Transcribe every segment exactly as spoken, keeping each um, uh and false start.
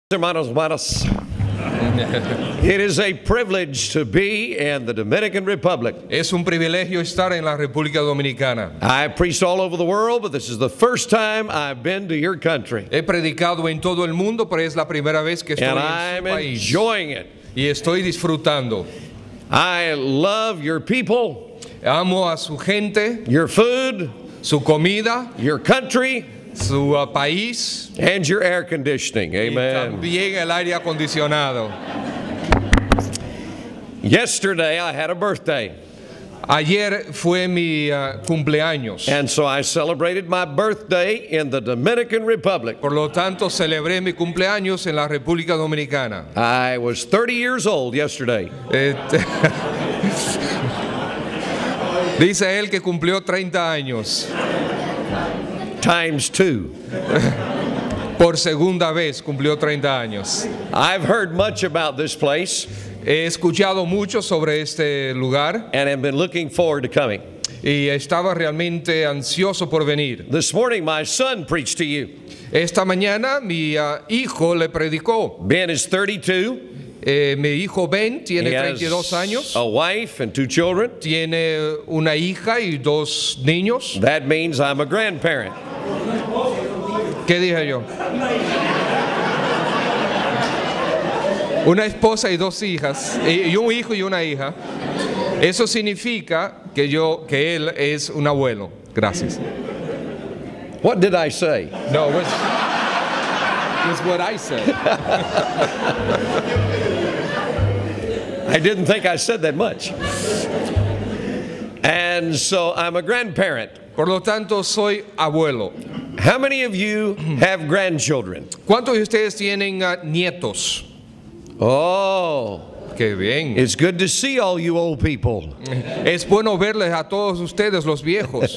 Hermanos, hermanas, it is a privilege to be in the Dominican Republic. Es un privilegio estar en la República Dominicana. I preached all over the world, but this is the first time I've been to your country. He predicado en todo el mundo, pero es la primera vez que estoy And en I'm su país. enjoying it. Y estoy disfrutando. I love your people, Amo a su gente, your food, su comida, your country, su uh, país and your air conditioning. y Amen. también el aire acondicionado. Yesterday I had a birthday, Ayer fue mi uh, cumpleaños. and so I celebrated my birthday in the Dominican Republic. Por lo tanto, celebré mi cumpleaños en la República Dominicana. I was thirty years old yesterday. Este- Dice él que cumplió treinta años. Times two. Por segunda vez cumplió treinta años. I've heard much about this place He escuchado mucho sobre este lugar and have been looking forward to coming. y estaba realmente ansioso por venir. This morning my son preached to you. Esta mañana mi uh, hijo le predicó. Ben is thirty-two. Eh, mi hijo Ben tiene He treinta y dos has años, a wife and two children. tiene una hija y dos niños. That means I'm a grandparent. ¿Qué dije yo? Una esposa y dos hijas, y y un hijo y una hija. Eso significa que yo, que él es un abuelo. Gracias. What did I say? No, it was, it was what I said. I didn't think I said that much. And so I'm a grandparent. Por lo tanto, soy abuelo. How many of you have grandchildren? ¿Cuántos de ustedes tienen uh, nietos? Oh, Qué bien. it's good to see all you old people. Es bueno verles a todos ustedes, los viejos.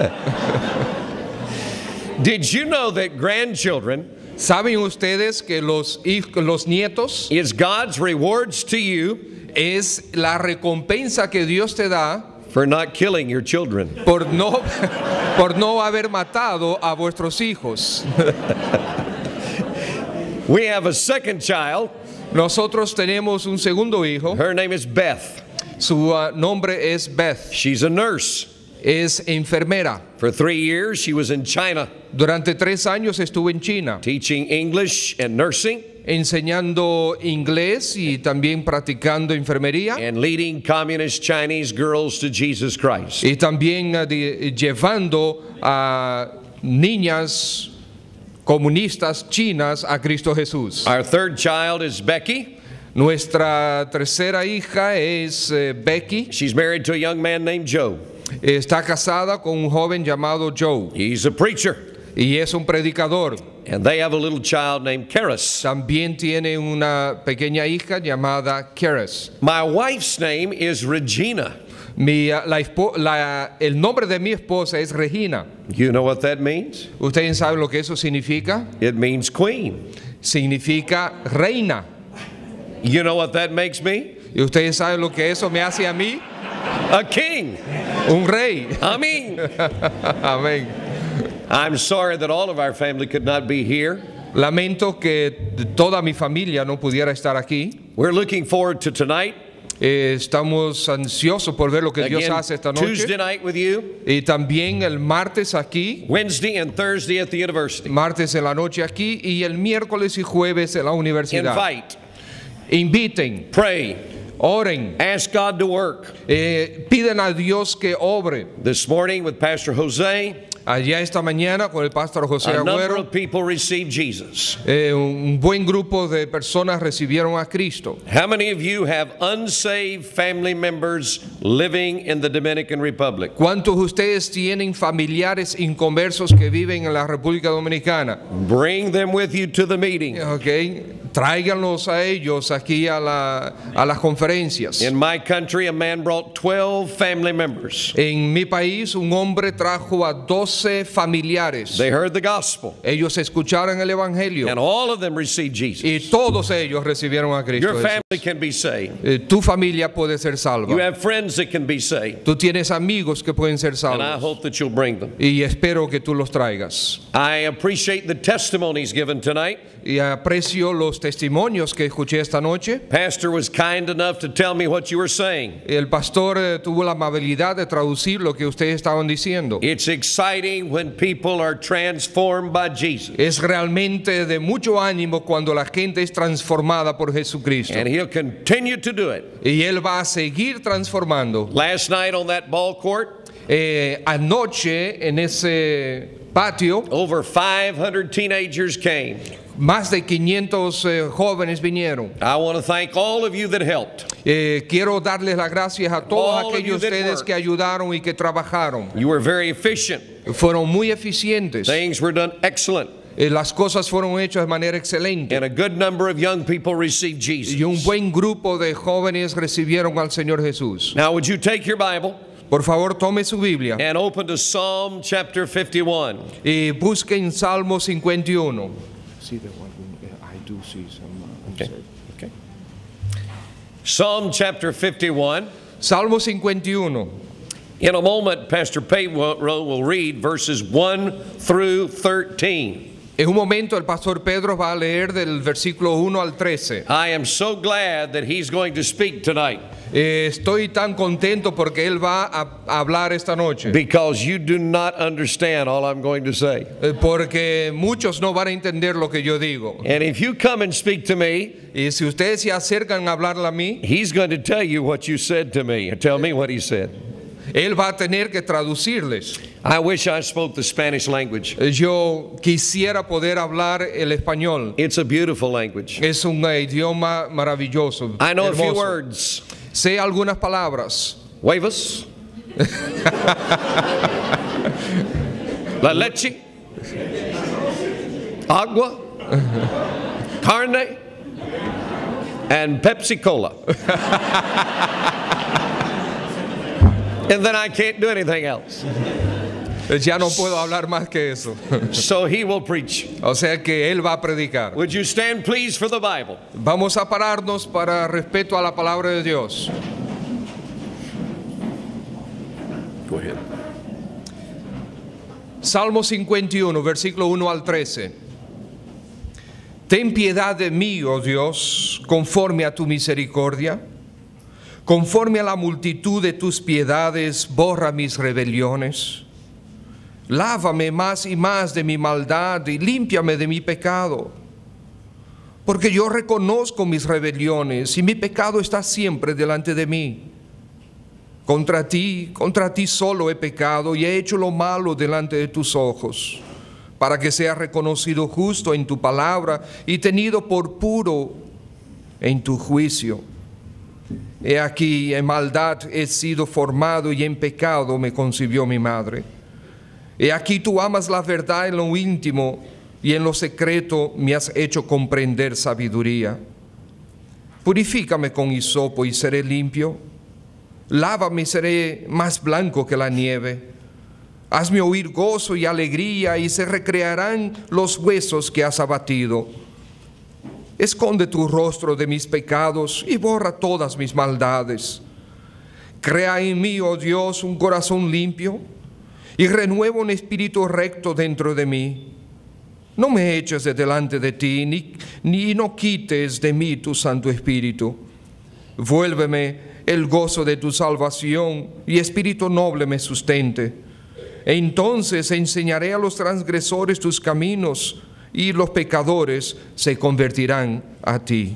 Did you know that grandchildren ¿Saben ustedes que los, hij- los nietos is God's rewards to you es la recompensa que Dios te da for not killing your children? por no, por no haber matado a vuestros hijos? We have a second child. Nosotros tenemos un segundo hijo. Her name is Beth. Su uh, nombre es Beth. She's a nurse. Es enfermera. For three years, she was in China Durante tres años estuvo en China teaching English and nursing enseñando inglés y también practicando enfermería and leading communist Chinese girls to Jesus Christ. y también uh, de- llevando a niñas comunistas chinas a Cristo Jesús. Our third child is Becky. Nuestra tercera hija es eh, Becky. She's married to a young man named Joe. Está casada con un joven llamado Joe He's a preacher. y es un predicador. And they have a little child named Karis. También tiene una pequeña hija llamada Keres. My wife's name is Regina. Mi, uh, la espo- la- el nombre de mi esposa es Regina. You know what that means? ¿Ustedes saben lo que eso significa? It means queen. Significa reina. You know what that makes me? ¿Y ustedes saben lo que eso me hace a mí? A king. Un rey. I mean, Amén. I'm sorry that all of our family could not be here. Lamento que toda mi familia no pudiera estar aquí. We're looking forward to tonight. Eh, estamos ansiosos por ver lo que Dios Again, hace esta Tuesday noche. night with you, Y también el martes aquí, Wednesday and Thursday at the university. martes en la noche aquí y el miércoles y jueves en la universidad. Invite, Inviten, pray, oren, ask God to work. eh, piden a Dios que obre. This morning with Pastor Jose, Allá esta mañana con el pastor José a number Agüero, of people received Jesus. eh, un buen grupo de personas recibieron a Cristo. How many of you have unsaved family members living in the Dominican Republic? ¿Cuántos de ustedes tienen familiares inconversos que viven en la República Dominicana? Bring them with you to the meeting. Okay. Tráiganlos a ellos aquí a, la, a las conferencias. In my country, a man brought twelve family members. En mi país, un hombre trajo a doce doce familiares. They heard the gospel, Ellos escucharon el Evangelio and all of them received Jesus. y todos ellos recibieron a Cristo Your Jesús. family can be saved. Eh, Tu familia puede ser salva. You have friends that can be saved, Tú tienes amigos que pueden ser and I salvos hope that you'll bring them. y espero que tú los traigas. I appreciate the testimonies given tonight. Y aprecio los testimonios que escuché esta noche. Pastor was kind enough to tell me what you were saying. El pastor eh, tuvo la amabilidad de traducir lo que ustedes estaban diciendo. It's exciting when people are transformed by Jesus, Es realmente de mucho ánimo cuando la gente es transformada por Jesucristo. and He'll continue to do it. Y Él va a seguir transformando. Last night on that ball court, Eh, anoche en ese patio, over five hundred teenagers came. más de quinientos eh, jóvenes vinieron. I want to thank all of you that helped. Eh, quiero darles las gracias a todos All of aquellos you that ustedes worked. que ayudaron y que trabajaron. You were very efficient. Fueron muy eficientes. Things were done excellent, Eh, las cosas fueron hechas de manera excelente. and a good number of young people received Jesus. Y un buen grupo de jóvenes recibieron al Señor Jesús. Now, would you take your Bible Por favor, tome su Biblia and open to Psalm chapter fifty-one. y busquen Salmo cincuenta y uno. Okay. Okay. Psalm chapter fifty-one. Salmo cincuenta y uno. In a moment, Pastor Pedro will read verses one through thirteen. En un momento el pastor Pedro va a leer del versículo uno al trece. I am so glad that he's going to speak tonight, Eh, estoy tan contento porque él va a, a hablar esta noche. because you do not understand all I'm going to say. Eh, porque muchos no van a entender lo que yo digo. And if you come and speak to me, Y si ustedes se acercan a hablarle a mí, he's going to tell you what you said to me, and tell me what he said. él va a tener que traducirles. I wish I spoke the Spanish language. Eh, Yo quisiera poder hablar el español. It's a beautiful language. Es un eh, idioma maravilloso. I know a few hermoso. words. Sé algunas palabras. Huevos. La leche. Agua. Carne. And Pepsi Cola. And then I can't do anything else. Ya no puedo hablar más que eso. So he will preach. O sea que él va a predicar. Would you stand please for the Bible? Vamos a pararnos para respeto a la palabra de Dios. Go ahead. Salmo cincuenta y uno, versículo uno al trece. Ten piedad de mí, oh Dios, conforme a tu misericordia. Conforme a la multitud de tus piedades, borra mis rebeliones. Lávame más y más de mi maldad y límpiame de mi pecado. Porque yo reconozco mis rebeliones y mi pecado está siempre delante de mí. Contra ti, contra ti solo he pecado y he hecho lo malo delante de tus ojos, para que sea reconocido justo en tu palabra y tenido por puro en tu juicio. He aquí, en maldad he sido formado y en pecado me concibió mi madre. He aquí tú amas la verdad en lo íntimo y en lo secreto me has hecho comprender sabiduría. Purifícame con hisopo y seré limpio. Lávame y seré más blanco que la nieve. Hazme oír gozo y alegría y se recrearán los huesos que has abatido. Esconde tu rostro de mis pecados y borra todas mis maldades. Crea en mí, oh Dios, un corazón limpio y renueva un espíritu recto dentro de mí. No me eches de delante de ti, ni, ni no quites de mí tu Santo Espíritu. Vuélveme el gozo de tu salvación y espíritu noble me sustente. Entonces enseñaré a los transgresores tus caminos y los pecadores se convertirán a ti.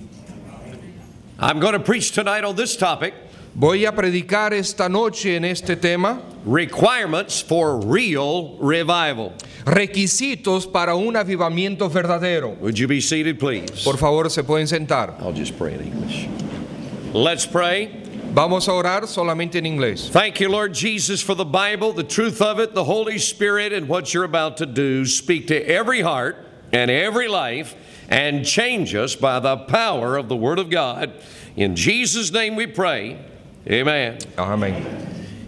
I'm going to preach tonight on this topic, Voy a predicar esta noche en este tema, requirements for real revival. requisitos para un avivamiento verdadero. Would you be seated, please? Por favor, se pueden sentar. I'll just pray in English. Let's pray. Vamos a orar solamente en inglés. Thank you, Lord Jesus, for the Bible, the truth of it, the Holy Spirit, and what you're about to do. Speak to every heart and every life and change us by the power of the Word of God. In Jesus' name we pray. Amen. Amén.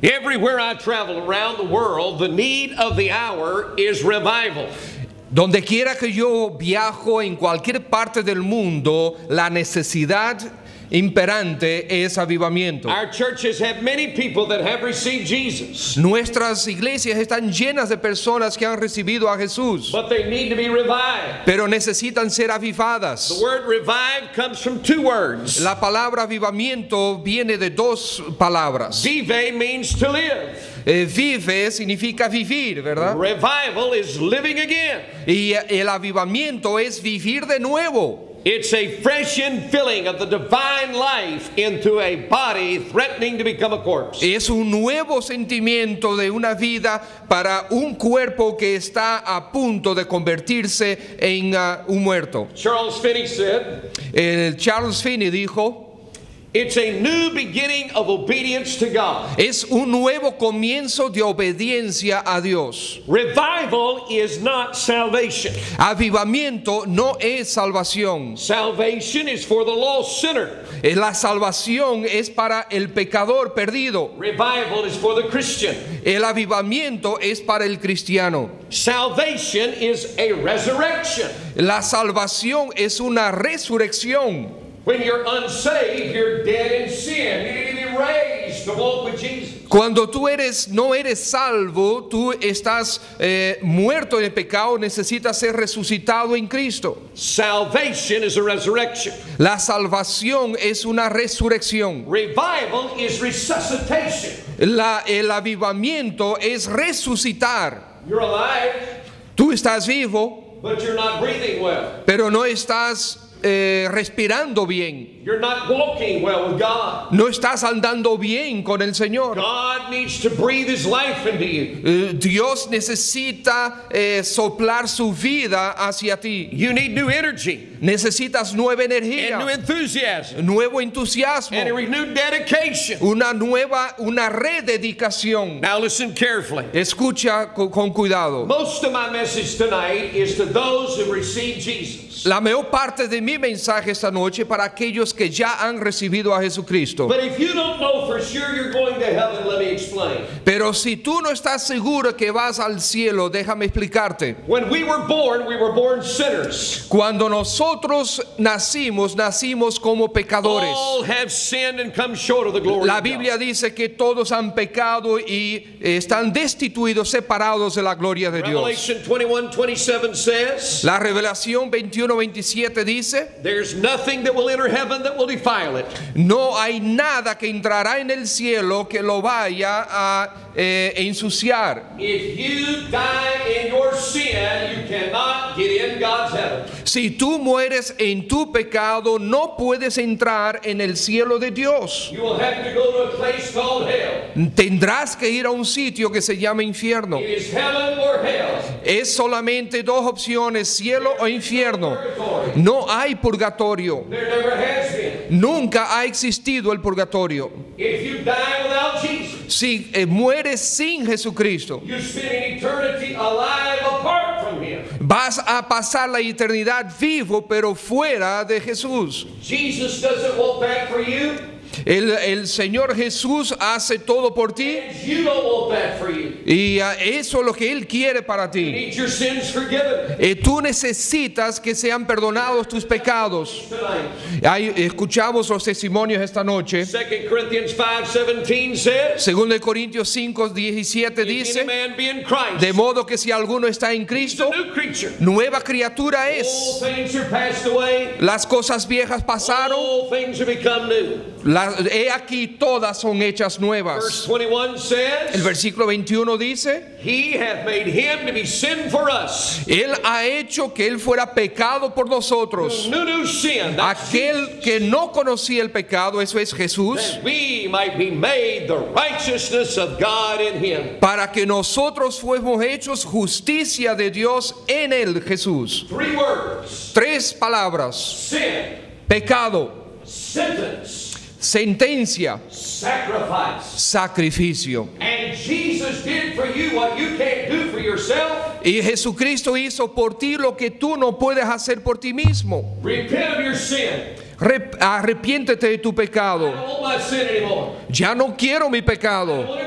Everywhere I travel around the world, the need of the hour is revival. Donde quiera que yo viajo en cualquier parte del mundo, la necesidad imperante es avivamiento. Our churches have many people that have received Jesus, Nuestras iglesias están llenas de personas que han recibido a Jesús, but they need to be revived. pero necesitan ser The avivadas. word revive comes from two words. La palabra avivamiento viene de dos palabras. Vive means to live. Eh, vive significa vivir, ¿verdad? Revival is living again. Y el avivamiento es vivir de nuevo. It's a fresh infilling of the divine life into a body threatening to become a corpse. Es un nuevo sentimiento de una vida para un cuerpo que está a punto de convertirse en uh, un muerto. Charles Finney said, El Charles Finney dijo, it's a new beginning of obedience to God. es un nuevo comienzo de obediencia a Dios. Revival is not salvation. Avivamiento no es salvación. Salvation is for the lost sinner. Eh, La salvación es para el pecador perdido. Revival is for the Christian. El avivamiento es para el cristiano. Salvation is a resurrection. La salvación es una resurrección. When you're unsaved, you're dead in sin. You need to be raised to walk with Jesus. Cuando tú eres, no eres salvo, tú estás eh, muerto en el pecado, necesitas ser resucitado en Cristo. Salvation is a resurrection. La salvación es una resurrección. Revival is resuscitation. La, el avivamiento es resucitar. You're alive, Tú estás vivo, but you're not breathing well. pero no estás eh, respirando bien. You're not walking well with God. No estás andando bien con el Señor. God needs to breathe His life into you. Eh, Dios necesita eh, soplar su vida hacia ti. You need new energy Necesitas nueva and new energía, enthusiasm nuevo entusiasmo, and a renewed dedication. una nueva, una rededicación. Now listen carefully. Escucha con, con cuidado. Most of my message tonight is to those who received Jesus. La mayor parte de mi mensaje esta noche para aquellos que ya han recibido a Jesucristo. But if you don't know for sure you're going to heaven, let me explain. Pero si tú no estás seguro que vas al cielo, déjame explicarte. When we were born, we were born sinners. Cuando nosotros nacimos, nacimos como pecadores. All have sinned and come short of the glory La of Biblia God. dice que todos han pecado y eh, están destituidos, separados de la gloria de Dios. Revelation twenty-one twenty-seven says, La Revelación veintiuno veintisiete dice, there's nothing that will enter heaven that will defile it. no hay nada que entrará en el cielo que lo vaya a eh, ensuciar. If you die in your sin, you cannot get in God's heaven. Si tú mueres en tu pecado, no puedes entrar en el cielo de Dios. You will have to go to a place called hell. Tendrás que ir a un sitio que se llama infierno. It is heaven or hell. Es solamente dos opciones, cielo o infierno. No hay purgatorio. There never has been. Nunca ha existido el purgatorio. If you die without Jesus, Si eh, mueres sin Jesucristo, you spend an eternity alive apart from Him. vas a pasar la eternidad vivo, pero fuera de Jesús. Jesus doesn't want that for you, El, el Señor Jesús hace todo por ti and you don't want that for you. y uh, eso es lo que Él quiere para You ti. need your sins forgiven Eh, tú necesitas que sean perdonados tus pecados. tonight. Ahí escuchamos los testimonios esta noche. Second Corinthians five seventeen says, Segundo de Corintios cinco diecisiete if any dice, man be in Christ, de modo que si alguno está en he's a Cristo, new creature. nueva criatura All es. things are passed away. Las cosas viejas pasaron, All things have become new. las, he aquí todas son hechas Verse nuevas. twenty-one El says, versículo veintiuno dice, He hath made him to be sin for us. Él ha hecho que Él fuera pecado por nosotros. Who knew sin, that's Aquel que no conocía el pecado, eso es Jesús, that we might be made the righteousness of God in him. para que nosotros fuésemos hechos justicia de Dios en Él, Jesús. Three words: Tres palabras: sin, pecado, sentence, sentencia, sacrifice. sacrificio. And Jesus did for you what you can't do for yourself. Y Jesucristo hizo por ti lo que tú no puedes hacer por ti mismo. Repent of your sin. Rep- arrepiéntete de tu I pecado. don't want my sin anymore. Ya no quiero mi I pecado. want to go away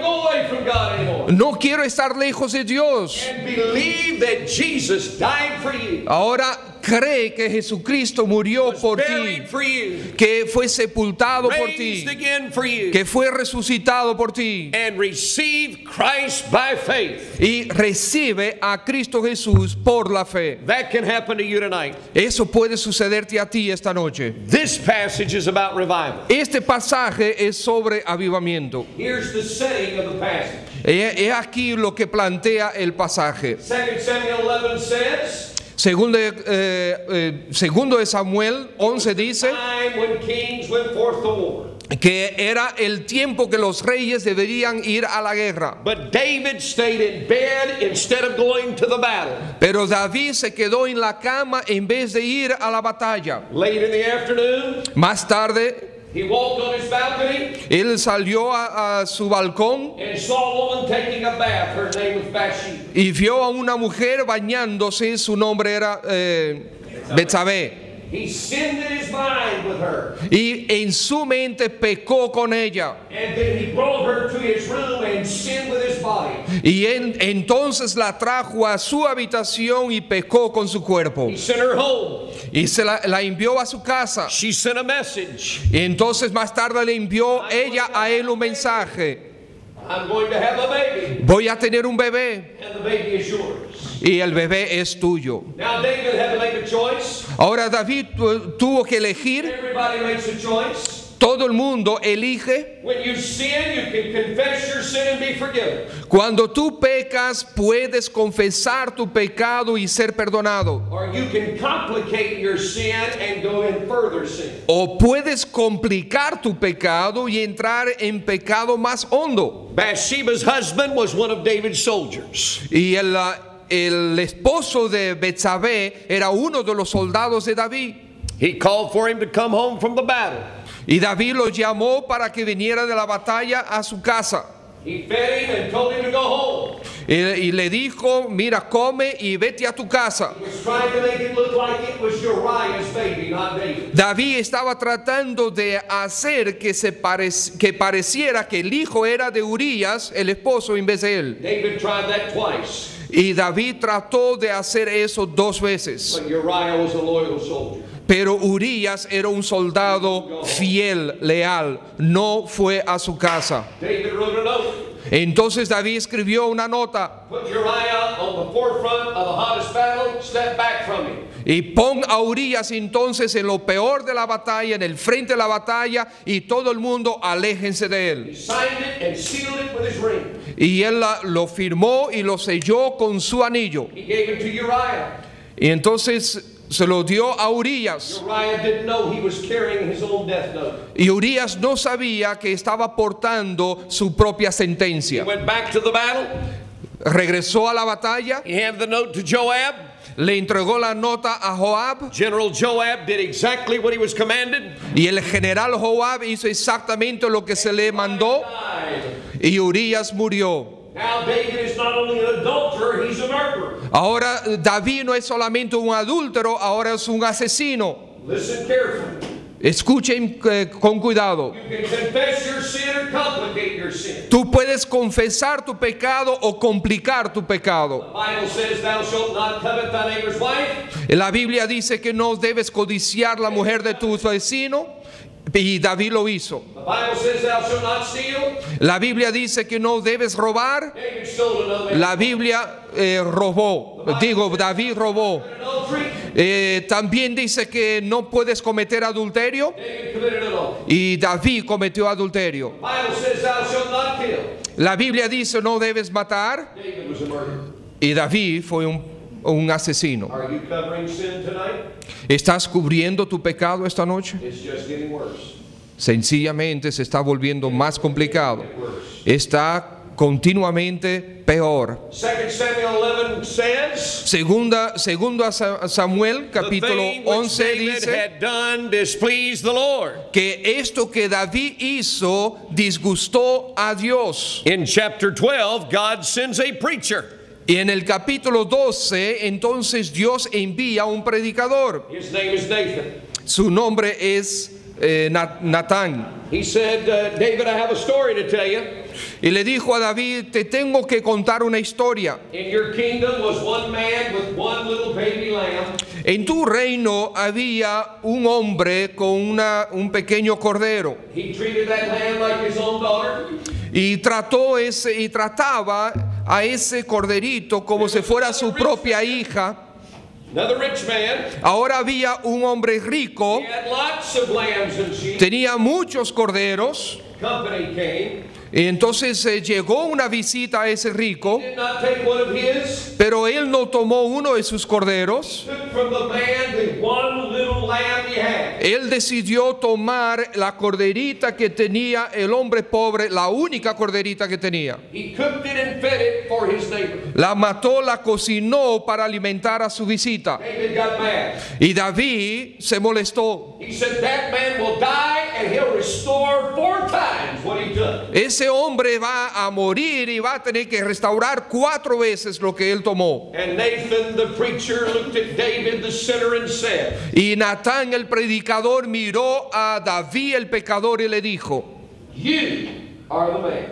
away from God anymore. No quiero estar lejos de Dios. And believe that Jesus died for you. Ahora cree que Jesucristo murió Was por ti, buried for you. que fue sepultado por ti, Raised again for you. que fue resucitado por ti. And receive Christ by faith. Y recibe a Cristo Jesús por la fe. That can happen to you tonight. Eso puede sucederte a ti esta noche. This passage is about revival. Este pasaje es sobre avivamiento. Here's the setting of the passage. He he aquí lo que plantea el pasaje. Second Samuel eleven says, Segundo, eh, eh, segundo de Samuel once dice time when kings went forth to war. que era el tiempo que los reyes deberían ir a la guerra. But David stayed in bed instead of going to the battle. Pero David se quedó en la cama en vez de ir a la batalla. Late in the afternoon, Más tarde, he walked on his balcony él salió a, a su balcón and saw a woman taking a bath. Her name was Bathsheba. y vio a una mujer bañándose. Su nombre era eh, Betsabé. He sinned in his mind with her. Y en su mente pecó con ella. And then he brought her to his room and sinned with his body. Y en- entonces la trajo a su habitación y pecó con su cuerpo. He sent her home. Y se la, la envió a su casa. She sent a message. Y entonces más tarde le envió ella a él un mensaje. I'm going to have a baby, Voy a tener un bebé and the baby is yours. y el bebé es tuyo. Now David had to make a choice. Ahora David tu- tuvo que elegir. Everybody makes a choice. Todo el mundo elige. When you sin, you can confess your sin and be forgiven. Cuando tú pecas, puedes confesar tu pecado y ser perdonado. Or you can complicate your sin and go in further sin. O puedes complicar tu pecado y entrar en pecado más hondo. Bathsheba's husband was one of David's soldiers. Y el, ah, el esposo de Betsabé era uno de los soldados de David. He called for him to come home from the battle. Y David lo llamó para que viniera de la batalla a su casa. He fed him and told him to go home. Y, y le dijo, mira, come y vete a tu casa. He was trying to make it look like it was Uriah's baby, not David. David estaba tratando de hacer que, se parec- que pareciera que el hijo era de Urías, el esposo, en vez de él. David tried that twice, Y David trató de hacer eso dos veces. but Uriah was a loyal soldier. Pero Urías era un soldado fiel, leal. No fue a su casa. David wrote a note. Entonces David escribió una nota. Put Uriah on the forefront of the hottest battle, step back from him. Y pon a Urías entonces en lo peor de la batalla, en el frente de la batalla, y todo el mundo aléjense de He él. signed it and sealed it with his ring. Y él la- lo firmó y lo selló con su anillo. He gave it to Uriah. Y entonces se lo dio a Urías. Uriah didn't know he was carrying his own death note. Y Urías no sabía que estaba portando su propia He sentencia. went back to the battle. Regresó a la batalla, He handed the note to Joab. le entregó la nota a Joab. General Joab did exactly what he was commanded. Y el general Joab hizo exactamente lo que se le mandó. Died. Y Urías murió. Now David is not only an adulterer, he's a murderer. Ahora David no es solamente un adúltero, ahora es un asesino. Listen carefully. Escuchen eh, con cuidado. You can confess your sin or complicate your sin. Tú puedes confesar tu pecado o complicar tu pecado. The Bible says, thou shalt not covet thy neighbor's wife. La Biblia dice que no debes codiciar la mujer de tu vecino. Y David lo hizo. The Bible says, thou shalt not steal. La Biblia dice que no debes robar. David stole another man's La Biblia eh, robó. Digo, David robó. adultery. Eh, también dice que no puedes cometer adulterio. David committed adultery. Y David cometió adulterio. The Bible says, thou shalt not kill. La Biblia dice no debes matar. David was a murderer. Y David fue un, un asesino. Are you covering sin tonight? ¿Estás cubriendo tu pecado esta noche? It's just getting worse. Sencillamente se está volviendo más complicado. Worse. Está continuamente peor. Second Samuel eleven says, Segunda, segundo a Sa- Samuel, the capítulo thing which once David dice had done displeased the Lord. que esto que David hizo disgustó a Dios. In chapter twelve, God sends a preacher. Y en el capítulo doce, entonces Dios envía un predicador. His name is Nathan. Su nombre es eh, Na- Natán. He said, uh, David, I have a story to tell you. Y le dijo a David, te tengo que contar una historia. In your kingdom was one man with one little baby lamb. En tu reino había un hombre con una, un pequeño cordero. He treated that lamb like his own daughter. Y trató ese, y trataba a ese corderito como si fuera su propia hija. Another rich man. Ahora había un hombre rico, He had lots of lambs and sheep. tenía muchos corderos. Company came. Y entonces eh, llegó una visita a ese rico, Did not take one of his. pero él no tomó uno de sus corderos. Took from the man the one little lamb he had. Él decidió tomar la corderita que tenía el hombre pobre, la única corderita que tenía. He cooked it and fed it for his neighbor. La mató, la cocinó para alimentar a su visita. David got mad. Y David se molestó. He said, that man will die and he'll restore four times what he took. Ese hombre va a morir y va a tener que restaurar cuatro veces lo que él tomó. And Nathan the preacher looked at David the sinner and said, Y Natán el predicador miró a David el pecador y le dijo, you are the man.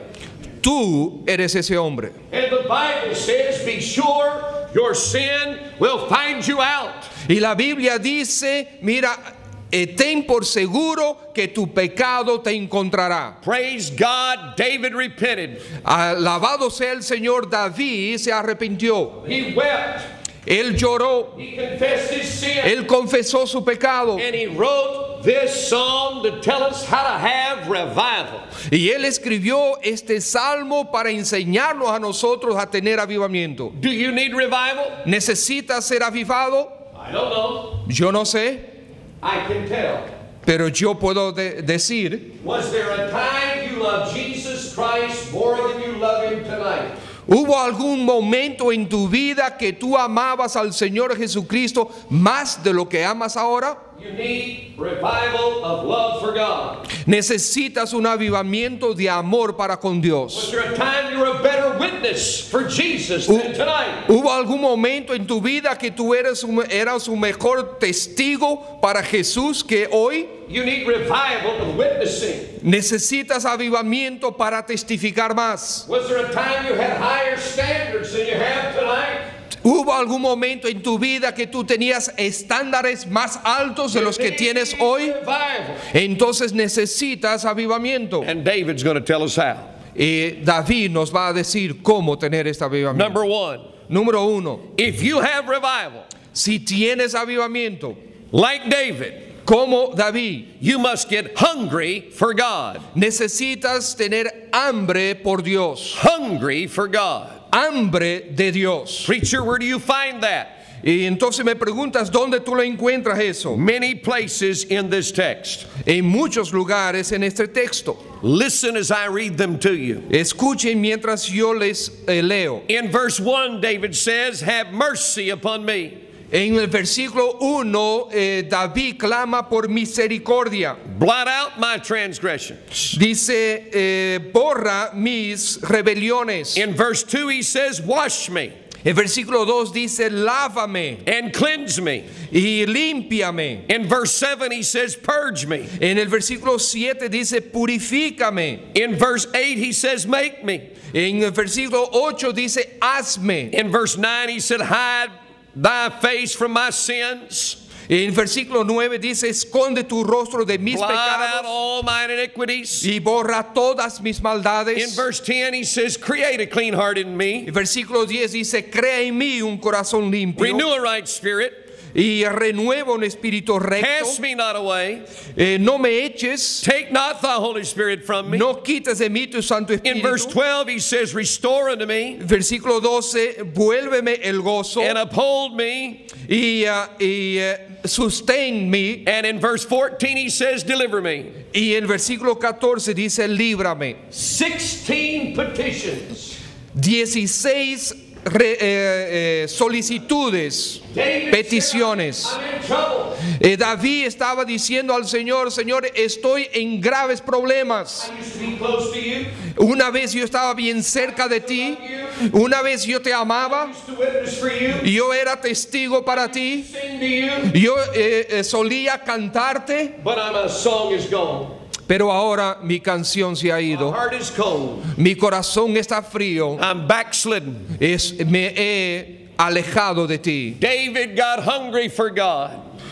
tú eres ese hombre. And the Bible says, be sure your sin will find you out. Y la Biblia dice, mira, eh, ten por seguro que tu pecado te encontrará. Praise God, David repented. Alabado sea el Señor, David se arrepintió. He wept. Él lloró. He confessed his sin. Él confesó su pecado. And he wrote this psalm to tell us how to have revival. Y él escribió este salmo para enseñarnos a nosotros a tener avivamiento. Do you need revival? ¿Necesitas ser avivado? I don't know. Yo no sé, I can tell. pero yo puedo de- decir, Was there a time you loved Jesus Christ more than you love him tonight? ¿hubo algún momento en tu vida que tú amabas al Señor Jesucristo más de lo que amas ahora? You need revival of love for God. Necesitas un avivamiento de amor para con Was Dios. there a time you were a better witness for Jesus Hu- than tonight? ¿Hubo algún momento en tu vida que tú eres un, eras un mejor testigo para Jesús que hoy? You need revival of witnessing. Necesitas avivamiento para testificar más. Was there a time you had higher standards than you have tonight? ¿Hubo algún momento en tu vida que tú tenías estándares más altos de los que tienes hoy? Revival. Entonces necesitas avivamiento. And David's going to tell us how. Y David nos va a decir cómo tener este avivamiento. Number one, Número uno, if you have revival, si tienes avivamiento, like David, como David, you must get hungry for God. necesitas tener hambre por Dios, Hungry for God. hambre de Dios. Preacher, where do you find that? Y entonces me preguntas, ¿dónde tú lo encuentras eso? Many places in this text. En muchos lugares en este texto. Listen as I read them to you. Escuchen mientras yo les eh, leo. In verse one, David says, have mercy upon me. En el versículo uno, eh, David clama por misericordia. Blot out my transgressions. Dice, eh, borra mis rebeliones. In verse two, he says, wash me El versículo dos dice, lávame and cleanse me. y límpiame. In verse seven, he says, purge me. En el versículo siete dice, purifícame. In verse eight, he says, make me. En el versículo ocho dice, hazme. In verse nine, he said, hide thy face from my sins. En el versículo nueve dice, esconde tu rostro de mis Blot out pecados all mine iniquities. y borra todas mis In maldades. verse ten, he says, create a clean heart in me. El versículo diez dice, crea en mí un corazón limpio Renew a right spirit. y renueva un espíritu recto. Cast me not away. Eh, no me eches, Take not thy Holy Spirit from me. no quites de mí tu Santo In verse Espíritu. twelve, he says, restore unto me Versículo doce, vuélveme el gozo and uphold me. y, ah, y eh, sustén mi. And in verse fourteen, he says, deliver me. Y el versículo catorce dice, líbrame. sixteen petitions. dieciséis re- eh, eh, solicitudes, David peticiones. said, I'm in trouble. Eh, David estaba diciendo al Señor, Señor, estoy en graves problemas. I used to be close to you. Una vez yo estaba bien cerca de ti, una vez yo te amaba, I used to witness for you. yo era testigo para ti, Sing to you. yo eh, eh, solía cantarte, But my song is gone. pero ahora mi canción se ha My ido. heart is cold. Mi corazón está frío. I'm backslidden. Es, me he alejado de ti. David got hungry for God.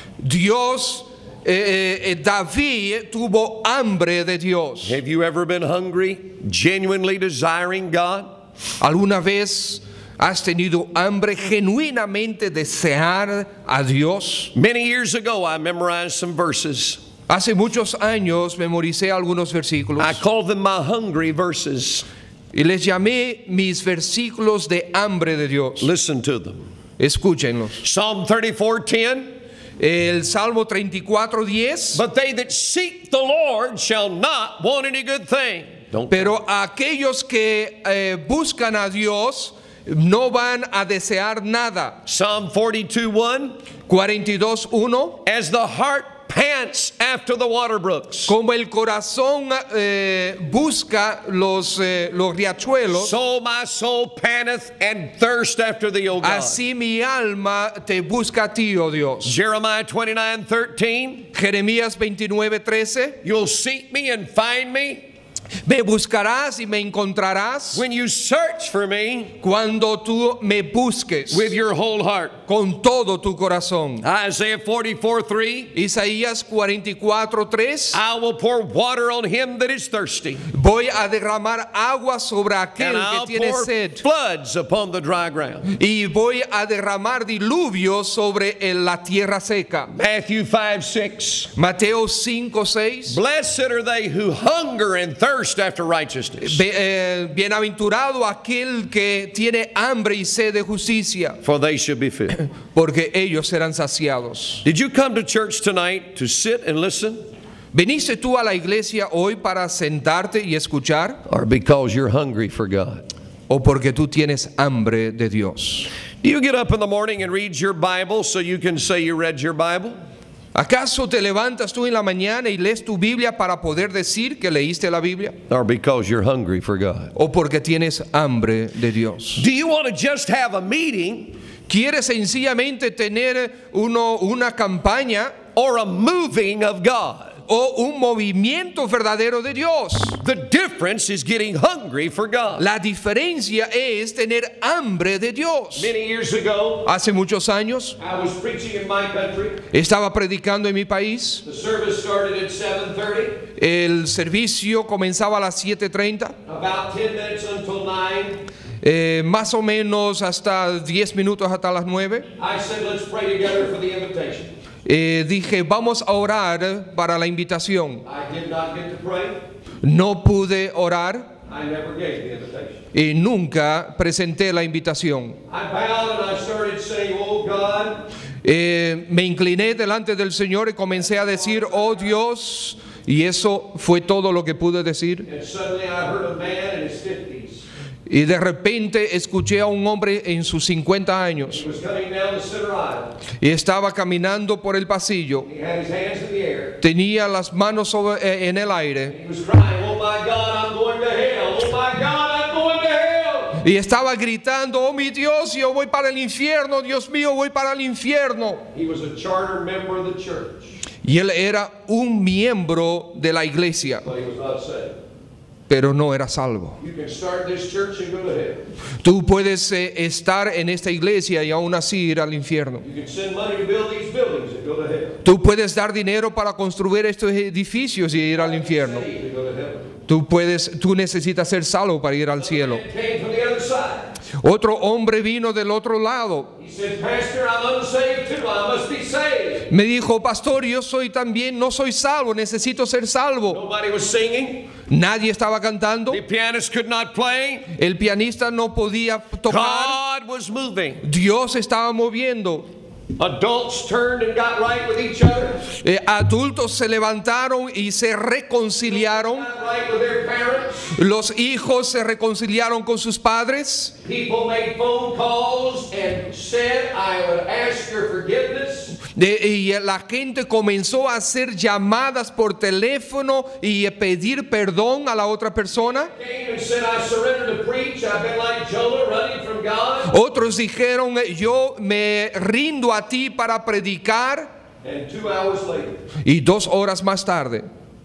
Dios, eh, eh, David tuvo hambre de Dios. Have you ever been hungry, genuinely desiring God? ¿Alguna vez has tenido hambre, genuinamente desear a Dios? Many years ago, I memorized some verses. Hace muchos años memoricé algunos versículos I called them my hungry verses. y les llamé mis versículos de hambre de Dios. Listen to them. Escúchenlos. Psalm thirty-four ten. El Salmo treinta y cuatro diez. But they that seek the Lord shall not want any good thing. Don't. Pero aquellos que eh, buscan a Dios no van a desear nada. Psalm forty-two one. cuarenta y dos uno. As the heart pants after the water brooks, Como el corazón eh, busca los, eh, los riachuelos, so my soul panteth and thirst after thee, O God. así mi alma te busca a ti, oh Dios. Jeremiah twenty-nine thirteen. Jeremías veintinueve trece. You'll seek me and find me Me buscarás y me encontrarás when you search for me cuando tú me busques with your whole heart. con todo tu corazón. Isaiah forty-four three. Isaías cuarenta y cuatro tres. I will pour water on him that is thirsty, Voy a derramar agua sobre aquel and I'll que tiene pour sed. floods upon the dry ground. Y voy a derramar diluvio sobre el- la tierra seca. Matthew five six. Mateo cinco seis. Blessed are they who hunger and thirst after righteousness, Be- eh, bienaventurado aquel que tiene hambre y sed de justicia, for they should be filled. porque ellos serán saciados. Did you come to church tonight to sit and listen, ¿Viniste tú a la iglesia hoy para sentarte y escuchar? or because you're hungry for God? ¿O porque tú tienes hambre de Dios? Do you get up in the morning and read your Bible so you can say you read your Bible? ¿Acaso te levantas tú en la mañana y lees tu Biblia para poder decir que leíste la Biblia? Or because you're hungry for God? ¿O porque tienes hambre de Dios? Do you want to just have a meeting ¿Quieres sencillamente tener uno, una campaña or a moving of God? o un movimiento verdadero de Dios? The difference is getting hungry for God. La diferencia es tener hambre de Dios. Many years ago, Hace muchos años I was preaching in my country. estaba predicando en mi país. The service started at seven thirty, El servicio comenzaba a las siete treinta, about ten minutes until nine. eh, más o menos hasta diez minutos hasta las nueve. I said, let's pray together for the invitation. Eh, dije, vamos a orar para la invitación. I did not get to pray. No pude orar I never gave the invitation. y nunca presenté la invitación. I bowed and I started saying, oh God, Eh, me incliné delante del Señor y comencé a decir, oh Dios, y eso fue todo lo que pude decir. and suddenly I heard a man in his fifties. Y de repente escuché a un hombre en sus cincuenta años He was coming down the center aisle. y estaba caminando por el pasillo. He had his hands in the air. Tenía las manos sobre- eh, en el aire He was crying, oh my God, I'm going to hell. Oh my God, I'm going to hell. y estaba gritando, oh mi Dios, yo voy para el infierno, Dios mío, voy para el infierno. He was a charter member of the church, Y él era un miembro de la iglesia, but he was not saved. pero no era salvo. You can start this church and go to hell. Tú puedes eh, estar en esta iglesia y aún así ir al infierno. You can send money to build these buildings and go to hell. Tú puedes dar dinero para construir estos edificios y ir al infierno. Saved and go to heaven. Tú puedes, tú necesitas ser salvo para ir al cielo. Man came from the other side. Otro hombre vino del otro lado. He said, Pastor, I'm unsaved too. I must be saved. Me dijo, pastor, yo soy también, no soy salvo, necesito ser salvo. Nobody was singing. Nadie estaba cantando. The pianist could not play. El pianista no podía tocar. God was moving. Dios estaba moviendo. Adults turned and got right with each other. Eh, adultos se levantaron y se reconciliaron. Got right with their parents. Los hijos se reconciliaron con sus padres. People made phone calls and said, I would ask your forgiveness. De- y la gente comenzó a hacer llamadas por teléfono y a pedir perdón a la otra persona. Came and said, I surrender to preach. I've been like Jonah running from God. Otros dijeron, yo me rindo a ti para predicar. And two hours later, Y dos horas más tarde, the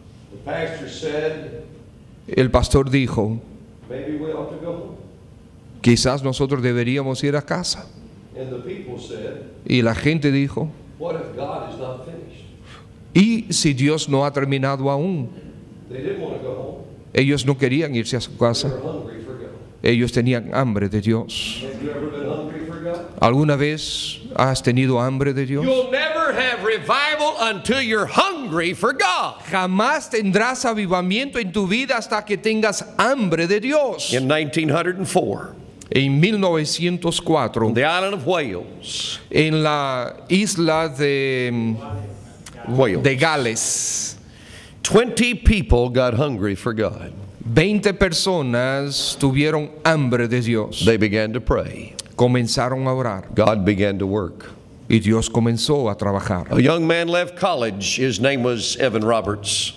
pastor said, El pastor dijo, maybe we ought to go home. quizás nosotros deberíamos ir a casa. And the people said, Y la gente dijo, what if God is not finished? ¿y si Dios no ha terminado aún? They didn't want to go home. Ellos no querían irse a su They casa. were hungry for God. Ellos tenían hambre de Dios. Have you ever been hungry for God? ¿Alguna vez has tenido hambre de Dios? You'll never have revival until you're hungry for God. Jamás tendrás avivamiento en tu vida hasta que tengas hambre de Dios. In nineteen oh four, En mil novecientos cuatro, on the island of Wales, en la isla de, Wales, de Gales, twenty people got hungry for God. veinte personas tuvieron hambre de Dios. They began to pray. Comenzaron a orar God began to work. y Dios comenzó a trabajar. A young man left college. His name was Evan Roberts.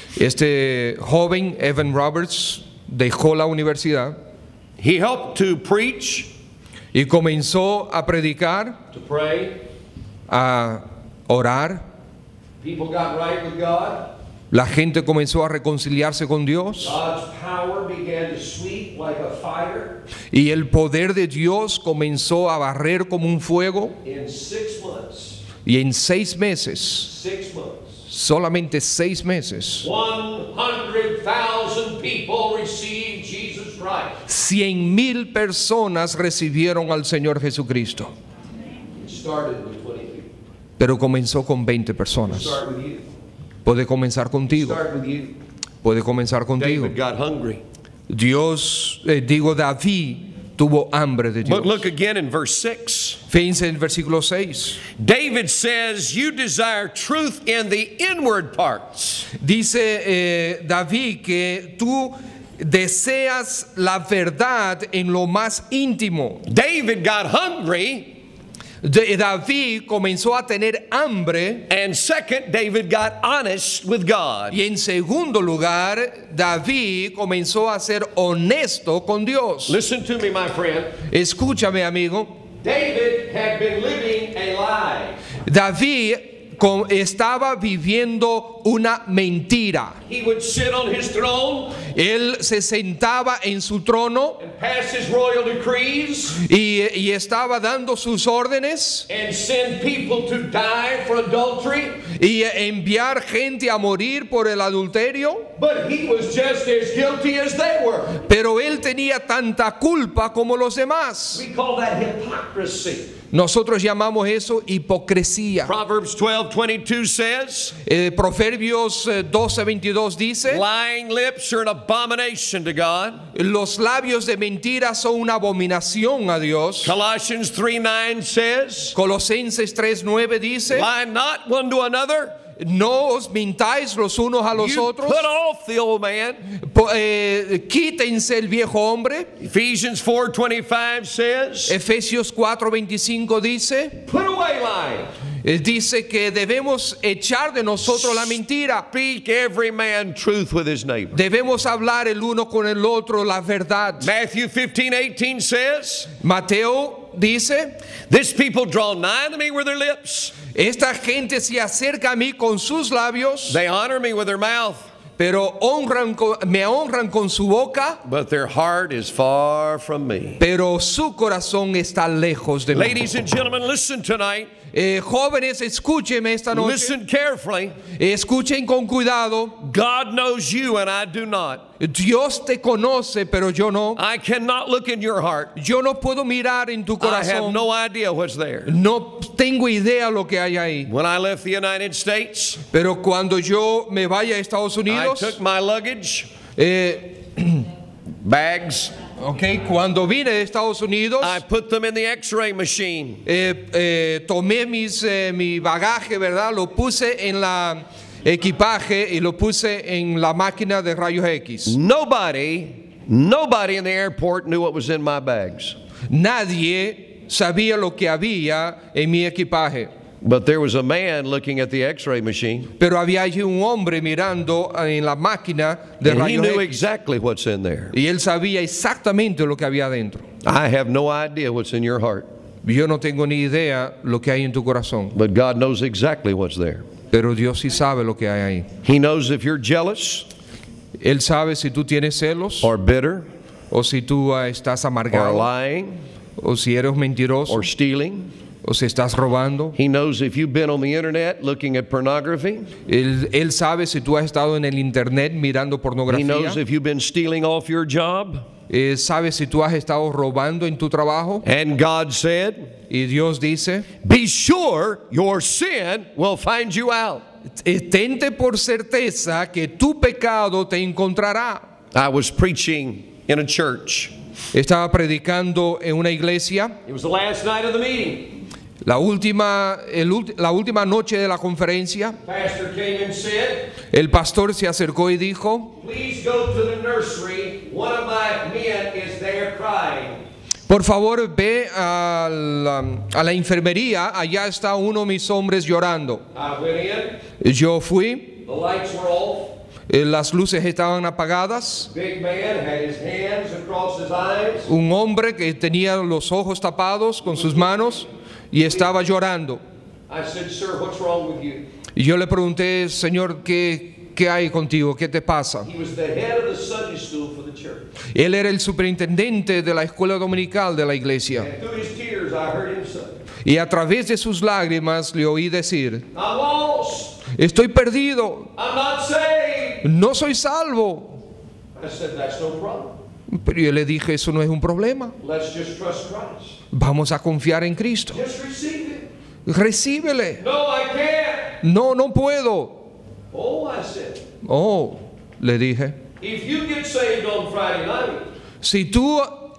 Este joven, Evan Roberts, dejó la universidad He helped to preach, y comenzó a predicar, to pray. a orar. People got right with God. La gente comenzó a reconciliarse con Dios God's power began to sweep like a fire. y el poder de Dios comenzó a barrer como un fuego. In six months, Y en seis meses, six months, solamente seis meses, one hundred thousand people received Jesus Christ. cien mil personas recibieron al Señor Jesucristo. It started with twenty people. Pero comenzó con veinte personas. Start with you. Puede comenzar contigo. Start with you. Puede comenzar contigo. David got hungry. Dios, eh, digo, David tuvo hambre de Dios. But look again in verse six. Fíjense en el versículo seis. David says, you desire truth in the inward parts. Dice eh, David que tú deseas la verdad en lo más íntimo. David got hungry. De- David comenzó a tener hambre. And second, David got honest with God. Y en segundo lugar, David comenzó a ser honesto con Dios. Listen to me, my friend. Escúchame, amigo. David had been living a lie. David com- estaba viviendo una mentira. He would sit on his throne Él se sentaba en su trono and pass his royal decrees y, y estaba dando sus órdenes and send people to die for adultery. y enviar gente a morir por el adulterio. But he was just as guilty as they were. Pero él tenía tanta culpa como los demás. We call that hypocrisy. Nosotros llamamos eso hipocresía. Proverbs twelve twenty-two says, Eh, Proverbios eh, doce veintidós dice: lying lips are an abomination to God. los labios de mentira son una abominación a Dios. Colossians three nine says, Colosenses tres nueve dice: lie not one to another. no os mintáis los unos a los You otros. put off the old man. Po- eh, quítense el viejo hombre. Ephesians four twenty-five says, Efesios cuatro veinticinco dice: put away lying. eh, dice que debemos echar de nosotros la mentira. Speak every man truth with his neighbor. Debemos hablar el uno con el otro la verdad. Matthew fifteen eighteen says, Mateo dice: this people draw nigh to me with their lips. esta gente se acerca a mí con sus labios, They honor me with their mouth, pero honran con- me honran con su boca, but their heart is far from me. pero su corazón está lejos de mí. Ladies and gentlemen, listen tonight. Eh, jóvenes, escúchenme esta noche. Listen carefully. Escuchen con cuidado. God knows you and I do not. Dios te conoce, pero yo no. I cannot look in your heart. Yo no puedo mirar en tu I have corazón. no idea what's there. No tengo idea lo que hay ahí. When I left the United States, Pero cuando yo me vaya a Estados I Unidos, took my luggage, eh, bags, okay, cuando vine de Estados Unidos, I put them in the x-ray machine. eh, eh, tomé mis, eh, mi bagaje, ¿verdad? Lo puse en la equipaje y lo puse en la máquina de rayos X. Nobody, nobody in the airport knew what was in my bags. Nadie sabía lo que había en mi equipaje. But there was a man looking at the x-ray machine, Pero había allí un hombre mirando en la máquina de and he rayos knew X. exactly what's in there. Y él sabía exactamente lo que había dentro. I have no idea what's in your heart, Yo no tengo ni idea lo que hay en tu corazón. but God knows exactly what's there. pero Dios sí sabe lo que hay ahí. He knows if you're jealous Él sabe si tú tienes celos, or bitter o si tú uh, estás or amargado, lying o si eres mentiroso, or stealing. o si estás robando. He knows if you've been on the internet looking at pornography. Él, él sabe si tú has estado en el internet mirando He pornografía. knows if you've been stealing off your job. Eh, sabe si tú has estado robando en tu trabajo. And God said, Y Dios dice, be sure your sin will find you out. tente por certeza que tu pecado te encontrará. I was preaching in a church. Estaba predicando en una iglesia. It was the last night of the meeting. La última, el ulti- la última noche de la conferencia, Pastor came and said, el pastor se acercó y dijo, please go to the nursery. One of my men is there crying. por favor ve a la, a la enfermería, allá está uno de mis hombres llorando. I went in. Yo fui, The lights were off. eh, las luces estaban apagadas, Big man had his hands across his eyes. un hombre que tenía los ojos tapados con sus manos y estaba llorando. I said, sir, what's wrong with you? Y yo le pregunté, Señor, ¿qué, qué hay contigo? ¿Qué te pasa? He was the head of the Sunday school for the church. Él era el superintendente de la escuela dominical de la iglesia. And through his tears, I heard him say, Y a través de sus lágrimas le oí decir, I'm lost. estoy perdido, I'm not saved. no soy salvo. I said, that's no problem. Pero yo le dije, eso no es un problema. Let's just trust Christ. Vamos a confiar en Cristo. Just receive it. Recíbele. No, I can't. No, no puedo. Oh, I said, Oh, le dije, if you get saved on Friday night, si tú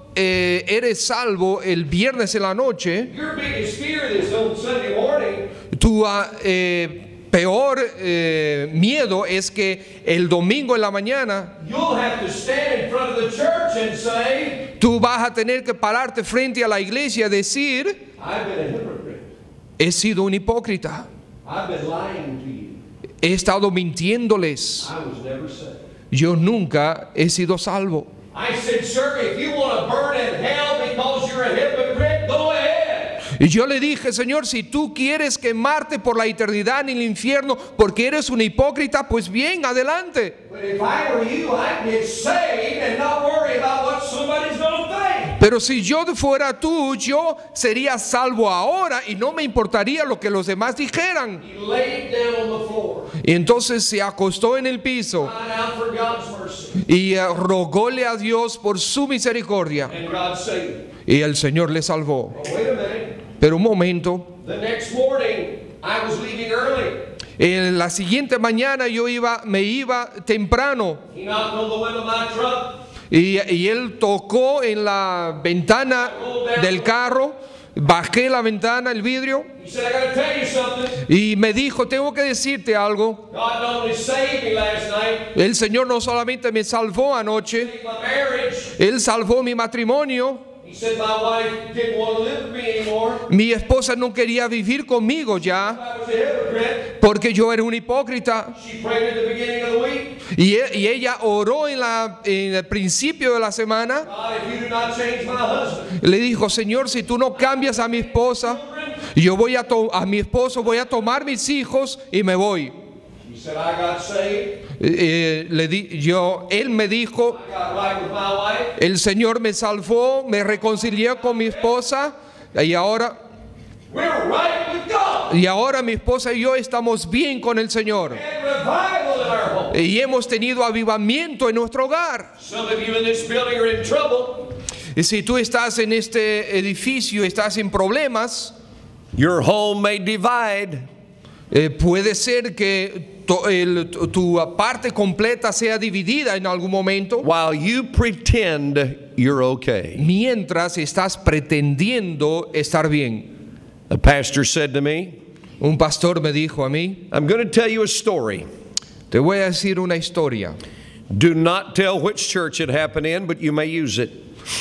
eh, eres salvo el viernes en la noche, your biggest fear is on Sunday morning, tu ah, eh, peor eh, miedo es que el domingo en la mañana you'll have to stand in front of the church and say, tú vas a tener que pararte frente a la iglesia y decir, I've been a hypocrite. he sido un hipócrita, I've been lying to you. he estado mintiéndoles, I was never saved. yo nunca he sido salvo. I said, sir, if you want to burn in hell because you're a hypocrite, go ahead. Y yo le dije, Señor, si tú quieres quemarte por la eternidad en el infierno porque eres un hipócrita, pues bien, adelante. But if I were you, I'd get saved and not worry about what somebody's going to think. Pero si yo fuera tú, yo sería salvo ahora y no me importaría lo que los demás dijeran. He laid down on the floor, Y entonces se acostó en el piso cried out for God's mercy, y eh, rogóle a Dios por su misericordia. and God saved him. Y el Señor le salvó. Oh, wait a minute. Pero un momento, The next morning, I was leaving early. en la siguiente mañana yo iba, me iba temprano. He knocked on the window of my truck. Y, y él tocó en la ventana del carro, bajé la ventana, el vidrio, He said, I got to tell you something. y me dijo, tengo que decirte algo. God not only saved me last night, El Señor no solamente me salvó anoche, saved my marriage. Él salvó mi matrimonio. He said my wife didn't want to live with me anymore. Mi esposa no quería vivir conmigo ya, I was a hypocrite. porque yo era un hipócrita. She prayed at the beginning of the week. Y, e- y ella oró en, la, en el principio de la semana. God, if you do not change my husband, Le dijo, Señor, si tú no cambias a mi esposa, yo voy a, to- a mi esposo, voy a tomar mis hijos y me voy. he said, I got saved. Eh, eh, le di- yo, él me dijo, I got right with my wife. el Señor me salvó, me reconcilié con mi esposa y ahora, We're right with God. y ahora mi esposa y yo estamos bien con el Señor. And revival in our home. Y hemos tenido avivamiento en nuestro hogar. Some of you in this building are in trouble. Y si tú estás en este edificio, estás en problemas, Your home may divide. eh, puede ser que to- el- tu tu parte completa sea dividida en algún momento, While you pretend you're okay. mientras estás pretendiendo estar bien. A pastor said to me, Un pastor me dijo a mí, I'm going to tell you a story. te voy a decir una historia. Do not tell which church it happened in, but you may use it.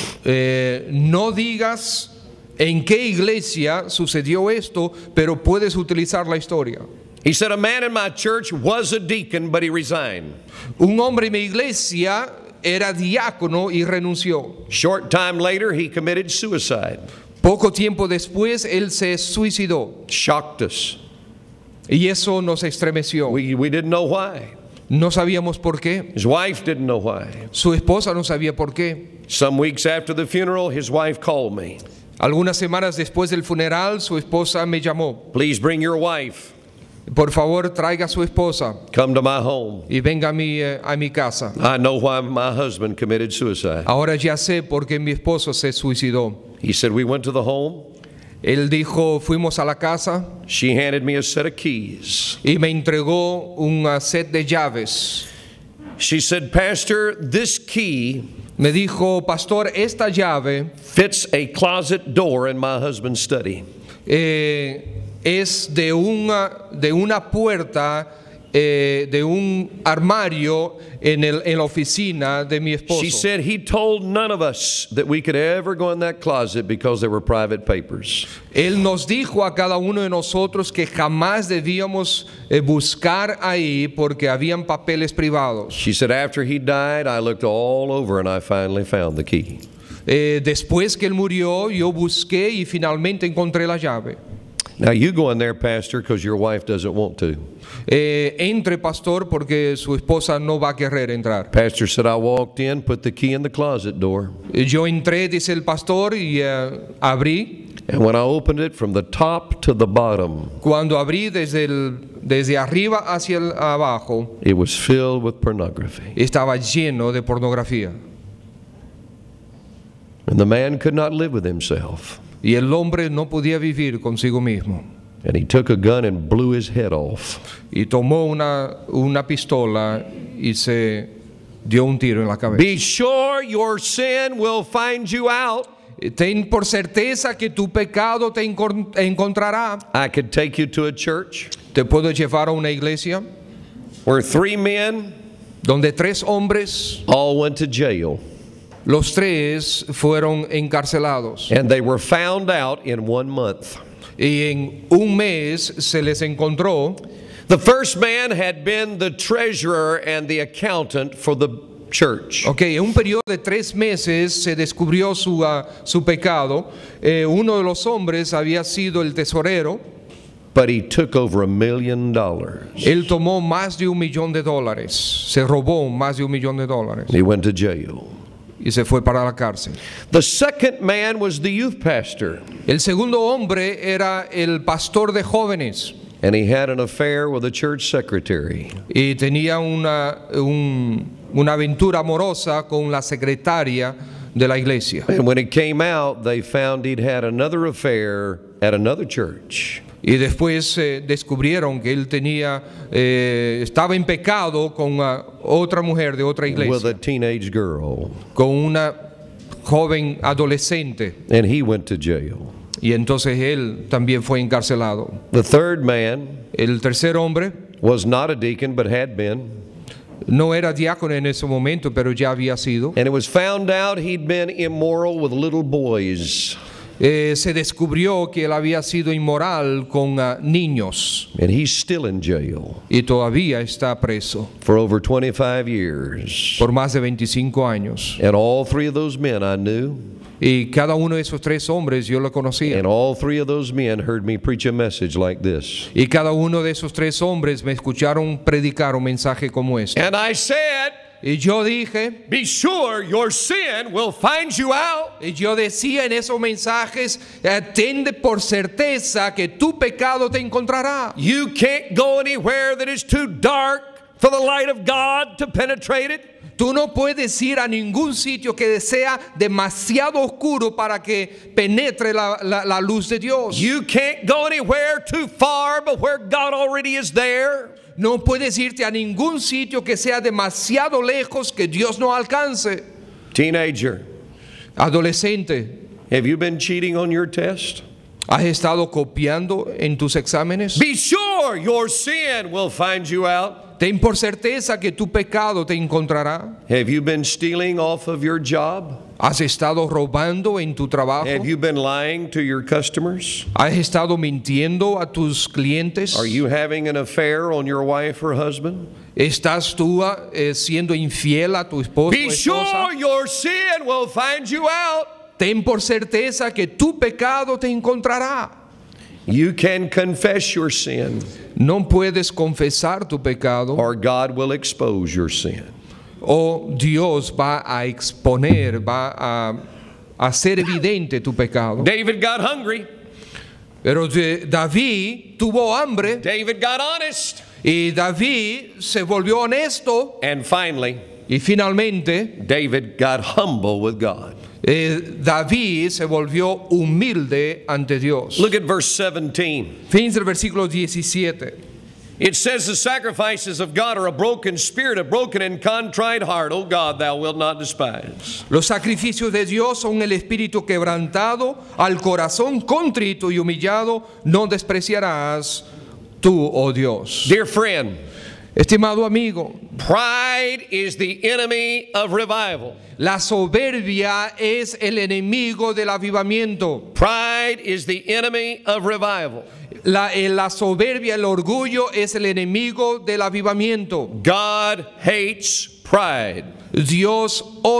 Eh, no digas en qué iglesia sucedió esto, pero puedes utilizar la historia. He said, a man in my church was a deacon, but he resigned. Un hombre en mi iglesia era diácono y renunció. Short time later, he committed suicide. Poco tiempo después, él se suicidó. Shocked us. Y eso nos estremeció. We, we didn't know why. No sabíamos por qué. His wife didn't know why. Su esposa no sabía por qué. Some weeks after the funeral, his wife called me. Algunas semanas después del funeral, su esposa me llamó. Please bring your wife. Por favor, traiga a su esposa Come to my home. y venga a mi, eh, a mi casa. I know why my husband committed suicide. Ahora ya sé por qué mi esposo se suicidó. He said, we went to the home. Él dijo, fuimos a la casa She handed me a set of keys. y me entregó un uh, set de llaves. She said, Pastor, this key Me dijo, pastor, esta llave fits a closet door in my husband's study. eh, es de una, de una puerta, eh, de un armario en, el, en la oficina de mi esposo. She said he told none of us that we could ever go in that closet because there were private papers. Él nos dijo a cada uno de nosotros que jamás debíamos eh, buscar ahí porque habían papeles privados. She said after he died, I looked all over and I finally found the key. Eh, después que él murió, yo busqué y finalmente encontré la llave. Now you go in there, Pastor, because your wife doesn't want to. Eh, entre, pastor, porque su esposa no va a querer entrar. Pastor said I walked in, put the key in the closet door, Eh, Yo entré, dice el pastor, y eh, abrí. and when I opened it from the top to the bottom, Cuando abrí desde, el, desde arriba hacia el abajo, it was filled with pornography. estaba lleno de pornografía. And the man could not live with himself. Y el hombre no podía vivir consigo mismo. And he took a gun and blew his head off. Y tomó una, una pistola y se dio un tiro en la cabeza. Be sure your sin will find you out. Ten por certeza que tu pecado te encon- encontrará. I could take you to a church Te puedo llevar a una iglesia where three men donde tres hombres, all went to jail, los tres fueron encarcelados. and they were found out in one month. Y en un mes se les encontró. The first man had been the treasurer and the accountant for the church. Ok, en un periodo de tres meses se descubrió su, ah, su pecado. Eh, uno de los hombres había sido el tesorero. But he took over a million dollars. Él tomó más de un millón de dólares. Se robó más de un millón de dólares. He went to jail. Y se fue para la cárcel. The second man was the youth pastor, El segundo hombre era el pastor de jóvenes. and he had an affair with a church secretary. Y tenía una, un- una aventura amorosa con la secretaria de la iglesia. And when it came out, they found he'd had another affair at another church. Y después eh, descubrieron que él tenía, eh, estaba en pecado con ah, otra mujer de otra With iglesia, a teenage girl, con una joven adolescente. and he went to jail. Y entonces él también fue encarcelado. The third man El tercer hombre was not a deacon but had been, no era diácono en ese momento, pero ya había sido. and it was found out he'd been immoral with little boys, Eh, se descubrió que él había sido inmoral con ah, niños and he's still in jail y todavía está preso for over twenty-five years. por más de veinticinco años. And all three of those men I knew, Y cada uno de esos tres hombres yo lo conocía. and all three of those men heard me preach a message like this. Y cada uno de esos tres hombres me escucharon predicar un mensaje como este. And I said, Y yo dije, be sure your sin will find you out. y yo decía en esos mensajes, eh, ten de por certeza que tu pecado te encontrará. You can't go anywhere that is too dark for the light of God to penetrate it. Tú no puedes ir a ningún sitio que sea demasiado oscuro para que penetre la, la- la luz de Dios. You can't go anywhere too far but where God already is there. No puedes irte a ningún sitio que sea demasiado lejos que Dios no alcance. Teenager, Adolescente, have you been cheating on your test? ¿has estado copiando en tus exámenes? Be sure your sin will find you out. Ten por certeza que tu pecado te encontrará. Have you been stealing off of your job? ¿Has estado robando en tu trabajo? Have you been lying to your customers? ¿Has estado mintiendo a tus clientes? Are you having an affair on your wife or husband? ¿Estás tú eh, siendo infiel a tu esposo o Be esposa? sure your sin will find you out. Ten por certeza que tu pecado te encontrará. You can confess your sin, No puedes confesar tu pecado or God will expose your sin. o Dios va a exponer, va a hacer evidente tu pecado. David got hungry. Pero de- David tuvo hambre David got honest. y David se volvió honesto And finally, y finalmente David got humble with God. eh, David se volvió humilde ante Dios. Look at verse seventeen. Fin del versículo diecisiete. It says, the sacrifices of God are a broken spirit, a broken and contrite heart. O God, thou wilt not despise. Los sacrificios de Dios son el espíritu quebrantado, al corazón contrito y humillado, no despreciarás tú, oh Dios. Dear friend, Estimado amigo, pride is the enemy of revival. la soberbia es el enemigo del avivamiento. Pride is the enemy of revival. La, eh, la soberbia, el orgullo es el enemigo del avivamiento. God hates pride. Dios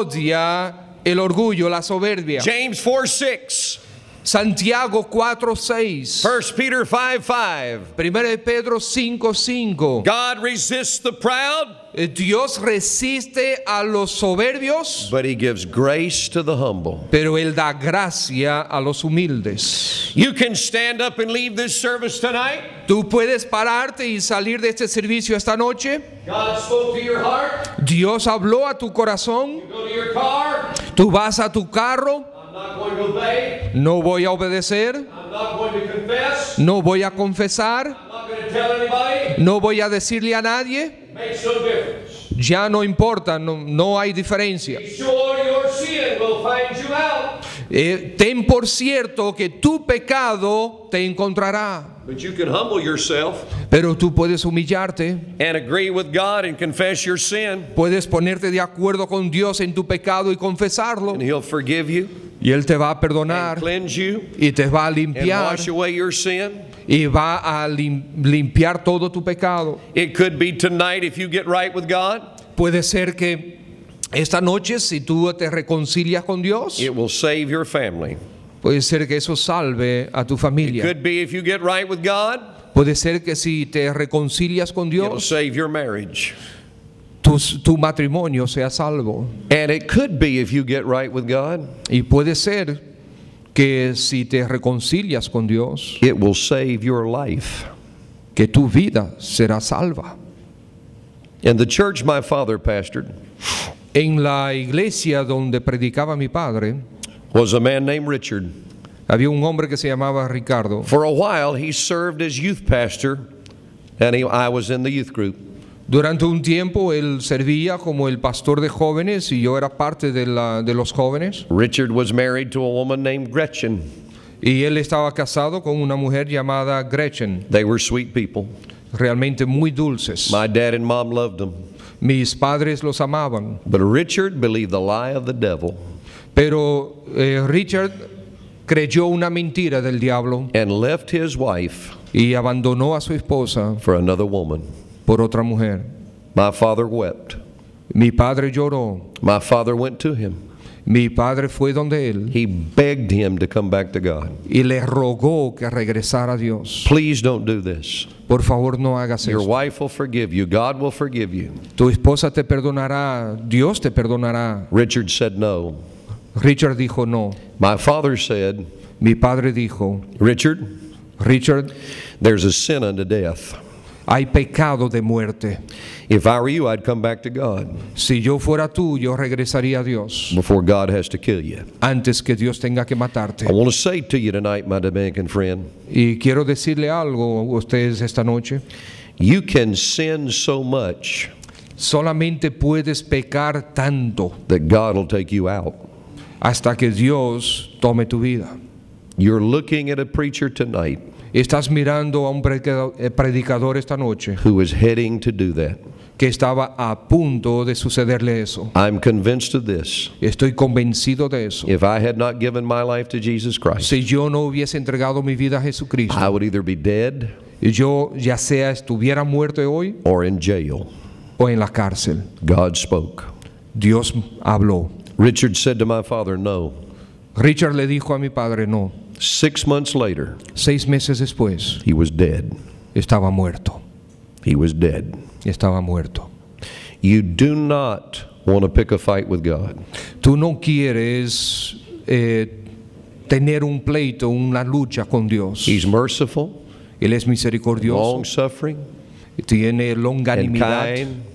odia el orgullo, la soberbia. James four six, Santiago cuatro seis, First Peter five five. primero de Pedro cinco cinco. God resists the proud, Dios resiste a los soberbios, but he gives grace to the humble. pero Él da gracia a los humildes. You can stand up and leave this service tonight. Tú puedes pararte y salir de este servicio esta noche. God spoke to your heart. Dios habló a tu corazón. You go to your car. Tú vas a tu carro. I'm not going to obey. No voy a obedecer. I'm not going to confess. No voy a confesar. I'm not going to tell anybody. No voy a decirle a nadie. It makes no difference. Ya no importa, no, no hay diferencia. Be sure your sin will find you out. Eh, ten por cierto que tu pecado te encontrará. But you can humble yourself Pero tú puedes humillarte. and agree with God and confess your sin, Puedes ponerte de acuerdo con Dios en tu pecado y confesarlo. and He'll forgive you Y Él te va a and perdonar cleanse you y te va a and limpiar wash away your sin. y va a lim- limpiar todo tu pecado. It could be tonight if you get right with God. Puede ser que esta noche, si tú te reconcilias con Dios, It will save your family. puede ser que eso salve a tu familia. Could be if you get right with God, Puede ser que si te reconcilias con it'll Dios, save your marriage. tu, tu matrimonio sea salvo. And it could be if you get right with God, Y puede ser que si te reconcilias con Dios, it will save your life. que tu vida será salva. In the church my father pastored En la iglesia donde predicaba mi padre, was a man named Richard. había un hombre que se llamaba Ricardo. For a while he served as youth pastor, and he, I was in the youth group. Durante un tiempo él servía como el pastor de jóvenes y yo era parte de, la, de los jóvenes. Richard was married to a woman named Gretchen. Y él estaba casado con una mujer llamada Gretchen, They were sweet people. realmente muy dulces. My dad and mom loved them. Mis padres los amaban. But Richard believed the lie of the devil Pero eh, Richard creyó una mentira del diablo and left his wife y abandonó a su esposa for another woman. por otra mujer. My father wept. Mi padre lloró. My father went to him. Mi padre fue donde él He begged him to come back to God. y le rogó que regresara a Dios. Please don't do this. Por favor, no hagas Your eso. wife will forgive you. God will forgive you. Tu esposa te perdonará, Dios te perdonará. Richard said no. Richard dijo no. My father said, Mi padre dijo, Richard, Richard, there's a sin unto death. hay pecado de muerte. If I were you, I'd come back to God Si yo fuera tú, yo regresaría a Dios before God has to kill you. antes que Dios tenga que matarte. I want to say to you tonight, my Dominican friend, Y quiero decirle algo a ustedes esta noche. you can sin so much Solamente puedes pecar tanto that God will take you out. hasta que Dios tome tu vida. You're looking at a preacher tonight Estás mirando a un predicado- eh, predicador esta noche who is heading to do that. que estaba a punto de sucederle eso. I'm convinced of this. Estoy convencido de eso. If I had not given my life to Jesus Christ, Si yo no hubiese entregado mi vida a Jesucristo, I would either be dead yo ya sea estuviera muerto hoy or in jail. o en la cárcel. God spoke. Dios habló. Richard said to my father, no. Richard le dijo a mi padre no. Six months later, Seis meses después, he was dead. estaba muerto. He was dead. Estaba muerto. You do not want to pick a fight with God. Tú no quieres eh, tener un pleito, una lucha con Dios. He's merciful, Él es misericordioso, long suffering, tiene and longanimidad, kind.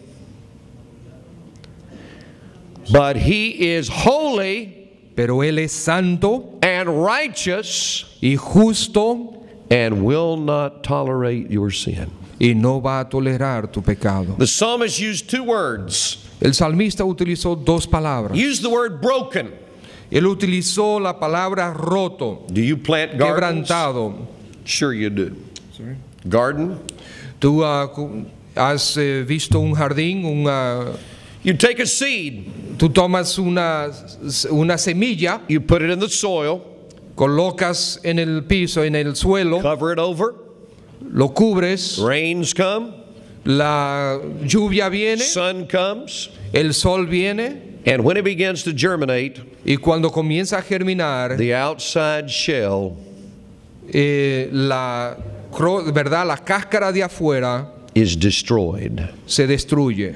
But he is holy pero Él es santo and righteous y justo and will not tolerate your sin. y no va a tolerar tu pecado. The psalmist used two words. El salmista utilizó dos palabras. He used the word broken. Él utilizó la palabra roto, Do you plant gardens? quebrantado. Sure you do. Garden? Tú uh, has eh, visto un jardín, una, You take a seed, tú tomas una, una semilla, you put it in the soil, colocas en el piso, en el suelo, cover it over, lo cubres, rains come, la lluvia viene, sun comes, el sol viene, and when it begins to germinate, y cuando comienza a germinar, the outside shell eh, la, cro- ¿verdad? La cáscara de afuera is destroyed, se destruye,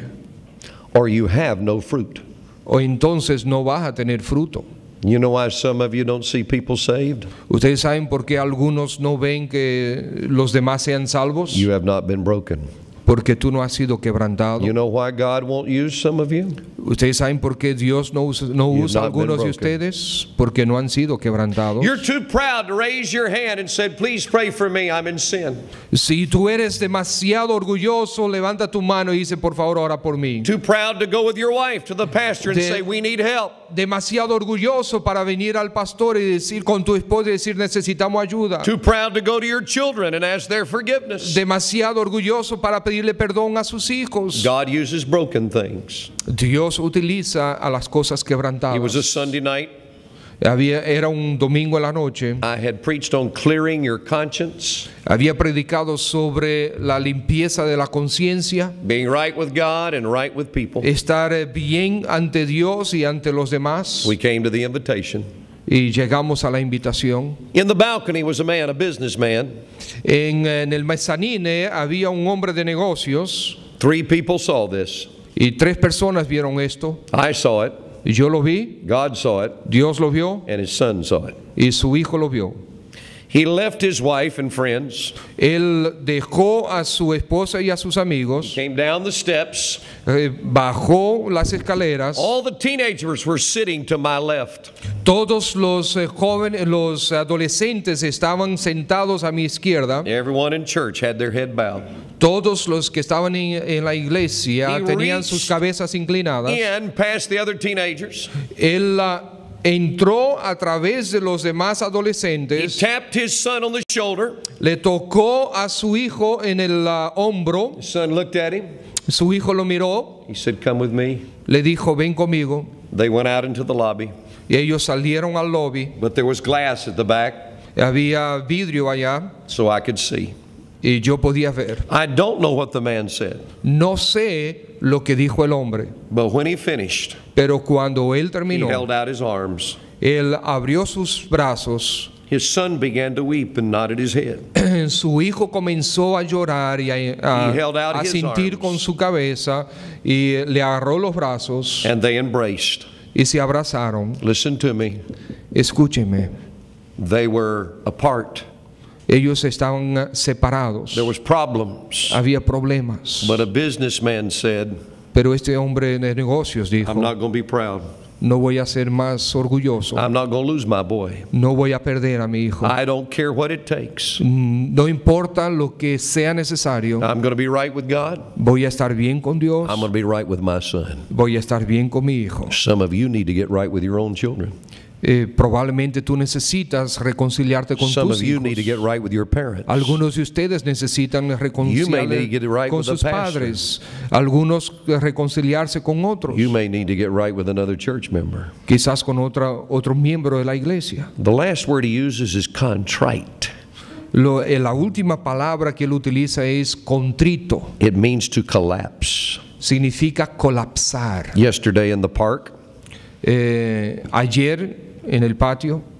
or you have no fruit. o entonces no vas a tener fruto. You know why some of you don't see people saved? ¿Ustedes saben por qué algunos no ven que los demás sean salvos? You have not been broken. Porque tú no has sido quebrantado. You know why God won't use some of you? ¿Ustedes saben por qué Dios no usa, no You've usa not been algunos de broken. ustedes? Porque no han sido quebrantados. You're too proud to raise your hand and say, please pray for me, I'm in sin. Si tú eres demasiado orgulloso, levanta tu mano y dice, por favor, ora por mí. Too proud to go with your wife to the pastor and De- say, we need help. Demasiado orgulloso para venir al pastor y decir con tu esposa y decir, necesitamos ayuda. Too proud to go to your children and ask their forgiveness. Demasiado orgulloso para pedirle perdón a sus hijos. God uses broken things. Dios utiliza a las cosas It was a quebrantadas. Sunday night. Había, era un domingo en la noche. I had preached on clearing your conscience, Había predicado sobre la limpieza de la conciencia, being right with God and right with people. estar eh, bien ante Dios y ante los demás. We came to the invitation. Y llegamos a la invitación. In the balcony was a man, a businessman. En, en el mezanine había un hombre de negocios Three people saw this. y tres personas vieron esto. I saw it, Yo lo vi, God saw it, Dios lo vio and his son saw it. y su hijo lo vio. He left his wife and friends, Él dejó a su esposa y a sus amigos, came down the steps. eh, bajó las escaleras. All the teenagers were sitting to my left. Todos los eh, jóvenes, los adolescentes estaban sentados a mi izquierda. Everyone in church had their head bowed. Todos los que estaban en, en la iglesia He tenían reached sus cabezas inclinadas. In past the other teenagers, Él ah, entró a través de los demás he adolescentes, tapped his son on the shoulder. le tocó a su hijo en el ah, hombro. His son looked at him. Su hijo lo miró, He said, "Come with me." le dijo, ven conmigo. They went out into the lobby, Y ellos salieron al lobby. but there was glass at the back, Había vidrio allá so I could see. y yo podía ver. I don't know what the man said, No sé lo que dijo el hombre, but when he finished, pero cuando él he terminó, held out his arms. él abrió sus brazos. His son began to weep and nodded his head. Su hijo comenzó a llorar y a, a- He held out a his sentir arms. con su cabeza y le agarró los brazos And they embraced. y se abrazaron. Listen to me. Escúcheme, They were apart. ellos estaban separados. There was problems. Había problemas. But a businessman said, Pero este hombre de negocios dijo, I'm not going to be proud. no voy a ser más orgulloso. I'm not going to lose my boy. No voy a perder a mi hijo. I don't care what it takes. Mm, No importa lo que sea necesario. I'm going to be right with God. Voy a estar bien con Dios. I'm going to be right with my son. Voy a estar bien con mi hijo. Some of you need to get right with your own children. Eh, probablemente tú necesitas reconciliarte con Some tus of you need to hijos. get right with your parents. Algunos de ustedes necesitan You may reconciliarse need to get right con with the sus pastor. padres. Algunos reconciliarse con otros. You may need to get right with another church member. Quizás con otra, otro miembro de la iglesia. The last word he uses is contrite. Lo- eh, la última palabra que él utiliza es contrito. It means to collapse. Significa colapsar. Yesterday in the park, Eh, ayer en el patio,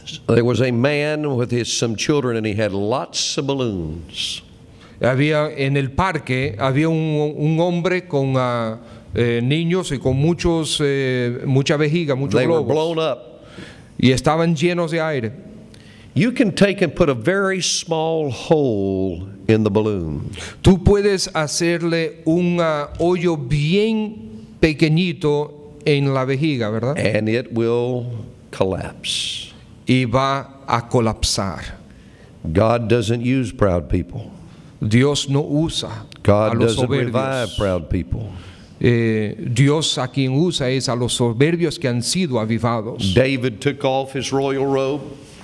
There was a man with his some children, and he had lots of balloons. Había en el parque había un, un hombre con uh, eh, niños y con muchos eh, mucha vejiga, muchos They were globos, blown up. y estaban llenos de aire. You can take and put a very small hole in the balloon, Tú puedes hacerle un uh, hoyo bien pequeñito en la vejiga, ¿verdad? and it will collapse. Y va a colapsar. God doesn't use proud people. Dios no usa a God los doesn't revive soberbios. proud people. Eh, Dios a quien usa es a los soberbios que han sido avivados. David took off his royal robe.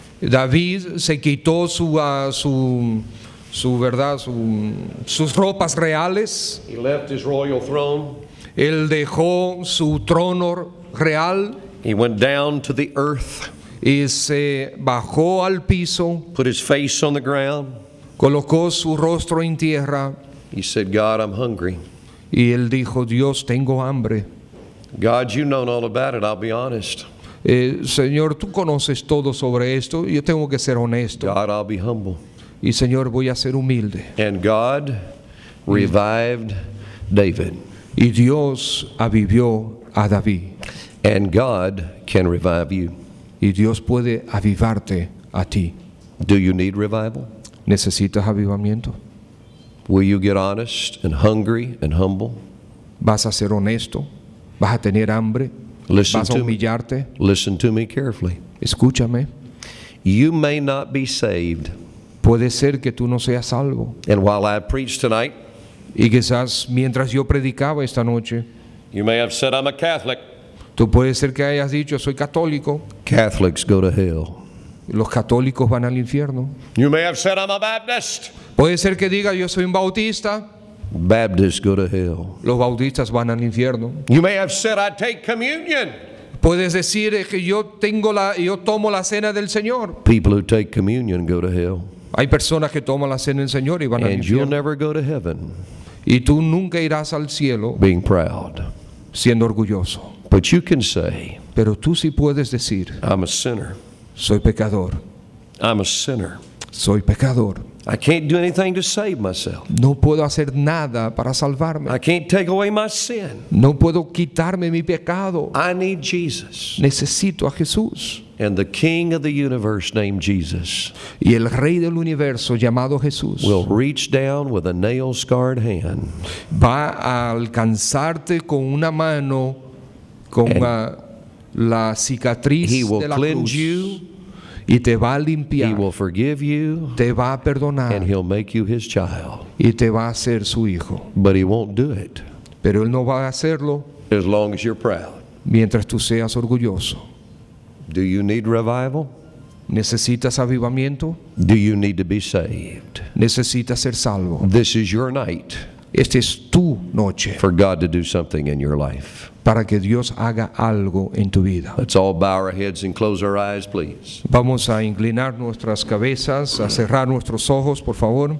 David se quitó su, uh, su, su verdad, su- sus ropas reales. He left his royal throne. Él dejó su trono real He went down to the earth, y se bajó al piso, put his face on the ground. colocó su rostro en tierra He said, God, I'm hungry. y él dijo: Dios, tengo hambre. God, you know all about it, I'll be honest. Eh, Señor, tú conoces todo sobre esto. Yo tengo que ser honesto. God, I'll be humble. Y Señor, voy a ser humilde. And God revived David. Y Dios avivió a David. And God can revive you. Y Dios puede avivarte a ti. Do you need revival? ¿Necesitas avivamiento? Will you get honest and hungry and humble? ¿Vas a ser honesto? ¿Vas a tener hambre? Listen ¿Vas a to me. humillarte? Listen to me carefully. Escúchame. You may not be saved. Puede ser que tú no seas salvo. And while I preach tonight, Y quizás mientras yo predicaba esta noche, you may have said, I'm a Catholic. tú puedes ser que hayas dicho: soy católico. Catholics go to hell. Los católicos van al infierno. You may have said, I'm a Baptist. Puede ser que diga: yo soy un bautista. Baptists go to hell. Los bautistas van al infierno. You may have said, I take communion. Puedes decir eh, que yo tengo la, yo tomo la cena del Señor. People who take communion go to hell. Hay personas que toman la cena del Señor y van al And you'll infierno. never go to heaven Y tú nunca irás al cielo being proud. siendo orgulloso. But you can say, Pero tú sí puedes decir: I'm a sinner. soy pecador, I'm a sinner. soy pecador. I can't do anything to save myself. No puedo hacer nada para salvarme. I can't take away my sin. No puedo quitarme mi pecado. I need Jesus. Necesito a Jesús. And the King of the universe named Jesus Y el Rey del universo llamado Jesús will reach down with a nail-scarred hand va a alcanzarte con una mano con And ah, la cicatriz He will de la cleanse cruz you. y te va a He limpiar, will forgive you, te va a perdonar and He'll make you His child. y te va a hacer su hijo. But He won't do it Pero Él no va a hacerlo as long as you're proud. mientras tú seas orgulloso. Do you need revival? ¿Necesitas avivamiento? Do you need to be saved? ¿Necesitas ser salvo? This is your night Esta es tu noche for God to do something in your life. para que Dios haga algo en tu vida. Let's all bow our heads and close our eyes, please. Vamos a inclinar nuestras cabezas, a cerrar nuestros ojos, por favor.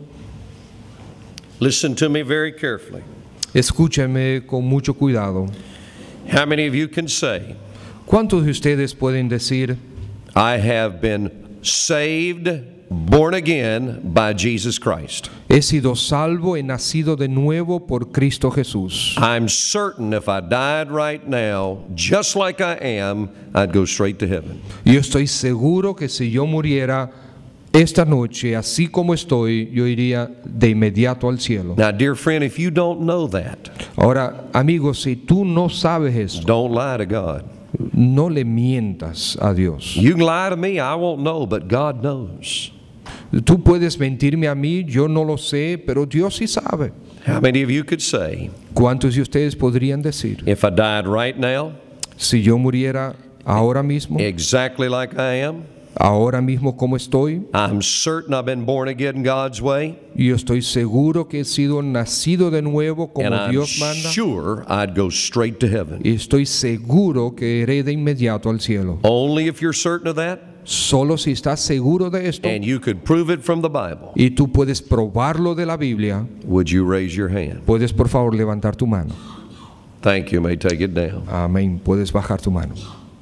Listen to me very carefully. Escúcheme con mucho cuidado. How many of you can say, ¿Cuántos de ustedes pueden decir: I have been saved, born again by Jesus Christ? he sido salvo, he nacido de nuevo por Cristo Jesús? I'm certain if I died right now, just like I am, I'd go straight to heaven. Yo estoy seguro que si yo muriera esta noche, así como estoy, yo iría de inmediato al cielo. Now, dear friend, if you don't know that, Ahora, amigos, si tú no sabes esto, don't lie to God. no le mientas a Dios. You can lie to me, I won't know, but God knows. Tú puedes mentirme a mí, yo no lo sé, pero Dios sí sabe. How many of you could say, ¿Cuántos de ustedes podrían decir: if I died right now, si yo muriera ahora mismo, exactly like I am, ahora mismo como estoy, I'm certain I've been born again God's way, y yo estoy seguro que he sido nacido de nuevo como and I'm Dios manda, sure I'd go straight to heaven? y estoy seguro que iré de inmediato al cielo? Only if you're certain of that, Solo si estás seguro de esto and you could prove it from the Bible, y tú puedes probarlo de la Biblia, would you raise your hand? puedes por favor levantar tu mano. Thank you. You may take it down. Amén. Puedes bajar tu mano.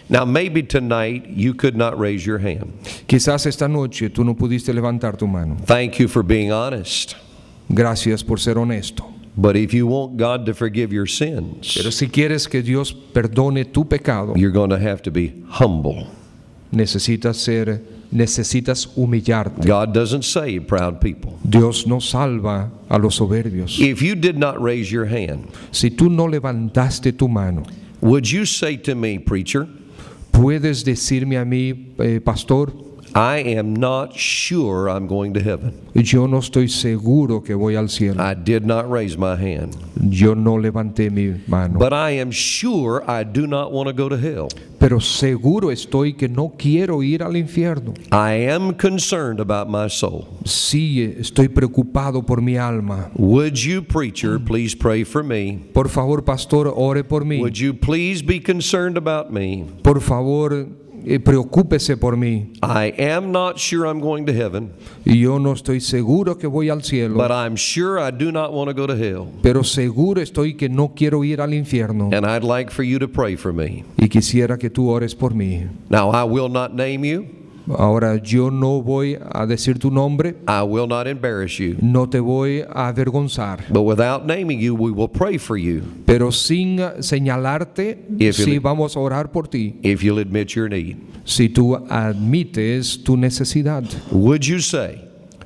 Now, maybe tonight you could not raise your hand. Quizás esta noche tú no pudiste levantar tu mano. Thank you for being honest. Gracias por ser honesto. But if you want God to forgive your sins, Pero si quieres que Dios perdone tu pecado, you're going to have to be humble. necesitas ser, necesitas humillarte. God doesn't save proud people. Dios no salva a los soberbios. If you did not raise your hand, Si tú no levantaste tu mano, would you say to me, preacher, puedes decirme a mí, eh, pastor, I am not sure I'm going to heaven. yo no estoy seguro que voy al cielo. I did not raise my hand. Yo no levanté mi mano. But I am sure I do not want to go to hell. Pero seguro estoy que no quiero ir al infierno. I am concerned about my soul. Sí, estoy preocupado por mi alma. Would you, preacher, please pray for me? Por favor, pastor, ore por mí. Would you please be concerned about me? Por favor, eh, preocúpese por mí. I am not sure I'm going to heaven, Y yo no estoy seguro que voy al cielo, but I'm sure I do not want to go to hell. pero seguro estoy que no quiero ir al infierno. And I'd like for you to pray for me. Y quisiera que tú ores por mí. Now, I will not name you. Ahora, yo no voy a decir tu nombre, I will not embarrass you. no te voy a avergonzar, But without naming you, we will pray for you pero sin señalarte, If you- sí vamos a orar por ti. if you'll admit your need. Si tú admites tu necesidad, Would you say,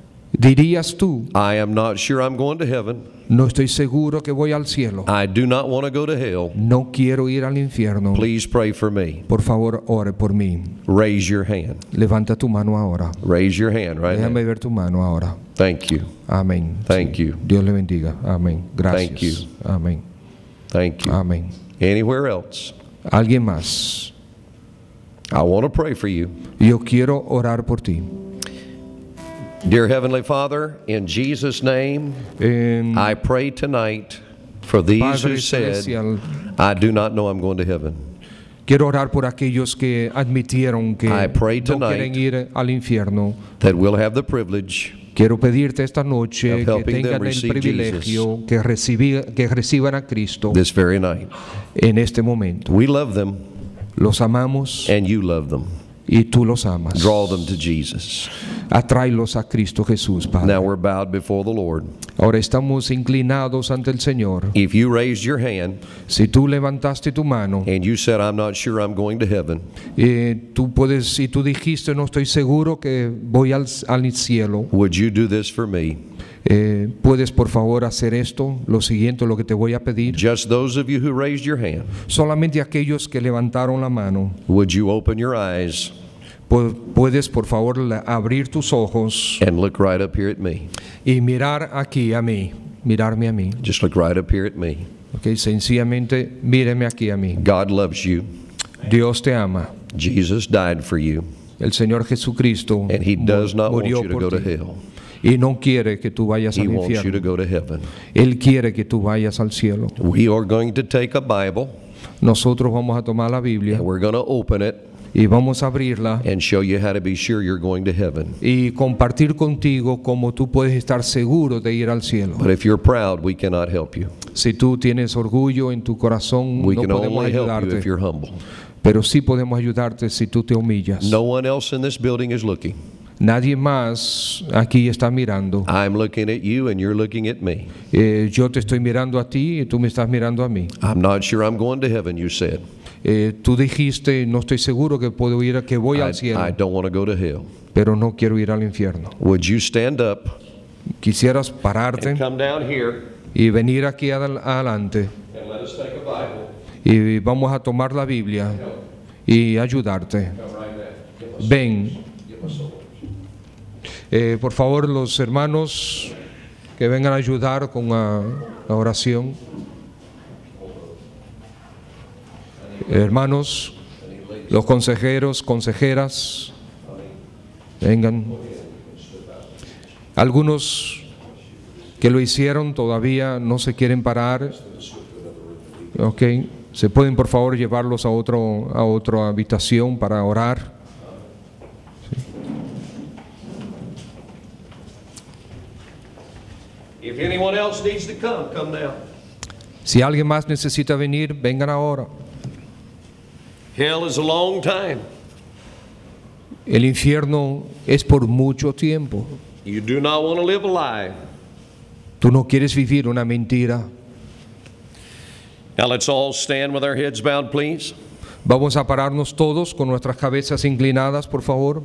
dirías tú, I am not sure I'm going to heaven. no estoy seguro que voy al cielo, I do not want to go to hell. no quiero ir al infierno. Please pray for me. Por favor, ore por mí. Raise your hand. Levanta tu mano ahora. Raise your hand right Déjame now. ver tu mano ahora. Thank you. Amén. Thank you. Dios le bendiga. Amén. Gracias. Thank you. Amén. Thank you. Amén. Anywhere else? Alguien más. I want to pray for you. Yo quiero orar por ti. Dear Heavenly Father, in Jesus' name, En I pray tonight for these Padre who said, Celestial, I do not know I'm going to heaven. quiero orar por aquellos que admitieron que I pray no tonight quieren ir al infierno. That we'll have the privilege Quiero pedirte esta noche of que helping them tengan el receive privilegio que, recibi- que reciban a Cristo this very night. en este momento. We love them Los amamos and you love them. y tú los amas. Draw them to Jesus. Atráelos a Cristo Jesús, Padre. Now we're bowed before the Lord. Ahora estamos inclinados ante el Señor. If you raised your hand Si tú levantaste tu mano, and you said, I'm not sure I'm going to heaven, eh, tú puedes, si tú dijiste, no estoy seguro que voy al, al cielo, would you do this for me? eh, puedes por favor hacer esto, lo siguiente, lo que te voy a pedir. Just those of you who raised your hand, Solamente aquellos que levantaron la mano, would you open your eyes pu- puedes por favor la- abrir tus ojos and look right up here at me? y mirar aquí a mí, mirarme a mí. Just look right up here at me. Okay, sencillamente míreme aquí a mí. God loves you. Dios te ama. Jesus died for you, El Señor Jesucristo and He does not want murió you to por go to ti. hell. Y no quiere que tú vayas He al wants you to infierno. go to heaven. Él quiere que tú vayas al cielo. We are going to take a Bible Nosotros vamos a tomar la Biblia and we're going to open it y vamos a abrirla and show you how to be sure you're going to heaven. y compartir contigo cómo tú puedes estar seguro de ir al cielo. But if you're proud, we cannot help you. Si tú tienes orgullo en tu corazón, We no can podemos only help you ayudarte, if you're humble. pero sí podemos ayudarte si tú te humillas. No one else in this building is looking. Nadie más aquí está mirando. I'm looking at you and you're looking at me. Eh, yo te estoy mirando a ti y tú me estás mirando a mí. I'm not sure I'm going to heaven, you said. Eh, tú dijiste, no estoy seguro que puedo ir, que voy I, al cielo, I don't want to go to hell. pero no quiero ir al infierno. Would you stand up Quisieras pararte and come down here y venir aquí adel- adelante and let us take a Bible? y vamos a tomar la Biblia y ayudarte. Ven. Eh, por favor, los hermanos que vengan a ayudar con la, la oración. Hermanos, los consejeros, consejeras, vengan. Algunos que lo hicieron todavía no se quieren parar. Ok, se pueden por favor llevarlos a otro a otra habitación para orar. If anyone else needs to come, come now. Si alguien más necesita venir, vengan ahora. Hell is a long time. El infierno es por mucho tiempo. You do not want to live a lie. Tú no quieres vivir una mentira. Now let's all stand with our heads bowed, please. Vamos a pararnos todos con nuestras cabezas inclinadas, por favor.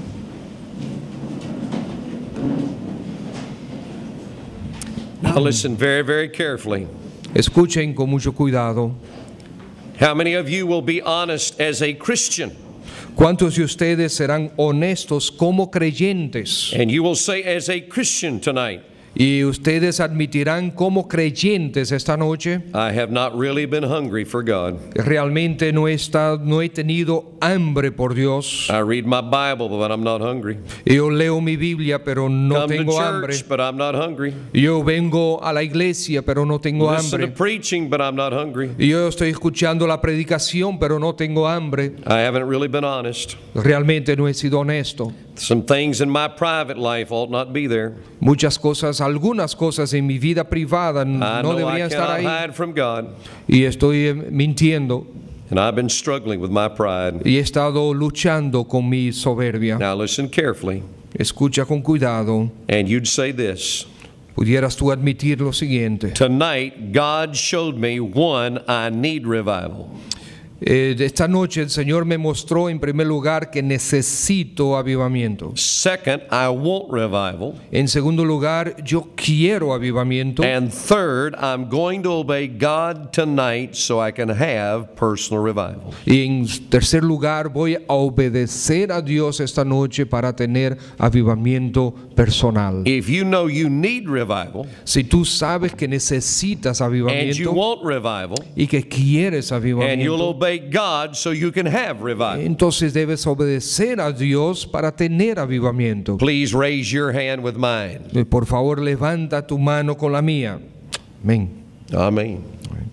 Now listen very, very carefully. Escuchen con mucho cuidado. How many of you will be honest as a Christian? ¿Cuántos de ustedes serán honestos como creyentes? And you will say, as a Christian tonight, Y ustedes admitirán como creyentes esta noche: I have not really been hungry for God. realmente no he, estado, no he tenido hambre por Dios. I read my Bible, but I'm not hungry. Yo leo mi Biblia, pero no Come to tengo hambre. church, but I'm not hungry. Yo vengo a la iglesia, pero no tengo Listen to hambre. preaching, but I'm not hungry. Yo estoy escuchando la predicación, pero no tengo hambre. I haven't really been honest. Realmente no he sido honesto. Some things in my private life ought not be there. Muchas cosas, algunas cosas en mi vida privada I no know I deberían estar cannot ahí. hide from God, Y estoy eh, mintiendo and I've been struggling with my pride. y he estado luchando con mi soberbia. Now listen carefully, Escucha con cuidado. and you'd say this. Pudieras tú admitir lo siguiente: Tonight, God showed me, one, I need revival. Eh, esta noche el Señor me mostró en primer lugar que necesito avivamiento. Second, I want revival. En segundo lugar, yo quiero avivamiento. And third, I'm going to obey God tonight so I can have personal revival. Y en tercer lugar, voy a obedecer a Dios esta noche para tener avivamiento personal. If you know you need revival Si tú sabes que necesitas and you avivamiento want revival, y que quieres and you'll avivamiento, obey God so you can have revival. entonces debes obedecer a Dios para tener avivamiento. Please raise your hand with mine. Por favor, levanta tu mano con la mía. Amén. Amen.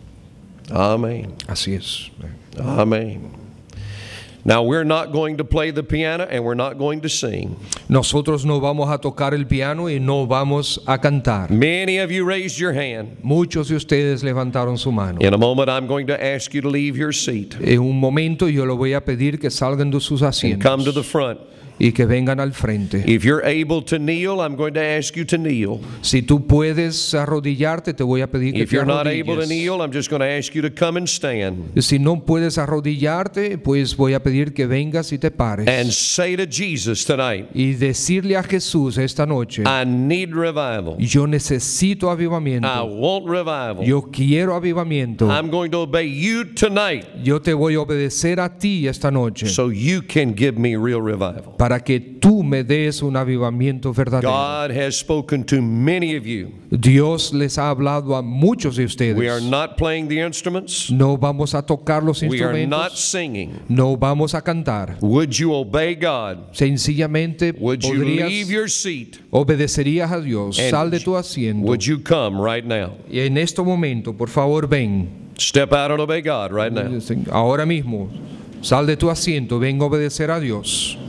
Amen. Así es. Amen. Now, we're not going to play the piano and we're not going to sing. Nosotros no vamos a tocar el piano y no vamos a cantar. Many of you raised your hand. Muchos de ustedes levantaron su mano. In a moment, I'm going to ask you to leave your seat En un momento yo le voy a pedir que salgan de sus and come to the asientos front. y que vengan al frente. If you're able to kneel, I'm going to ask you to kneel. Si tú puedes arrodillarte, te voy a pedir que If te you're not able to arrodilles. kneel, I'm just going to ask you to come and stand Si no puedes arrodillarte, pues voy a pedir que vengas y te pares. and say to Jesus tonight, Y decirle a Jesús esta noche: I need revival. yo necesito I avivamiento. want revival. Yo quiero avivamiento. I'm going to obey you tonight Yo te voy a obedecer a ti esta noche so you can give me real revival. para que tú me des un avivamiento verdadero. God has spoken to many of you. Dios les ha hablado a muchos de We are ustedes. not playing the instruments. No vamos a tocar los We are not instrumentos. singing. No vamos a cantar. Would you obey God? Sencillamente Would you leave podrías, your seat? obedecerías a Dios. And Sal de tu asiento. Would you come right now? Y en este momento, por favor, ven. Step out and obey God right now. Ahora mismo, sal de tu asiento. Ven a obedecer a Dios.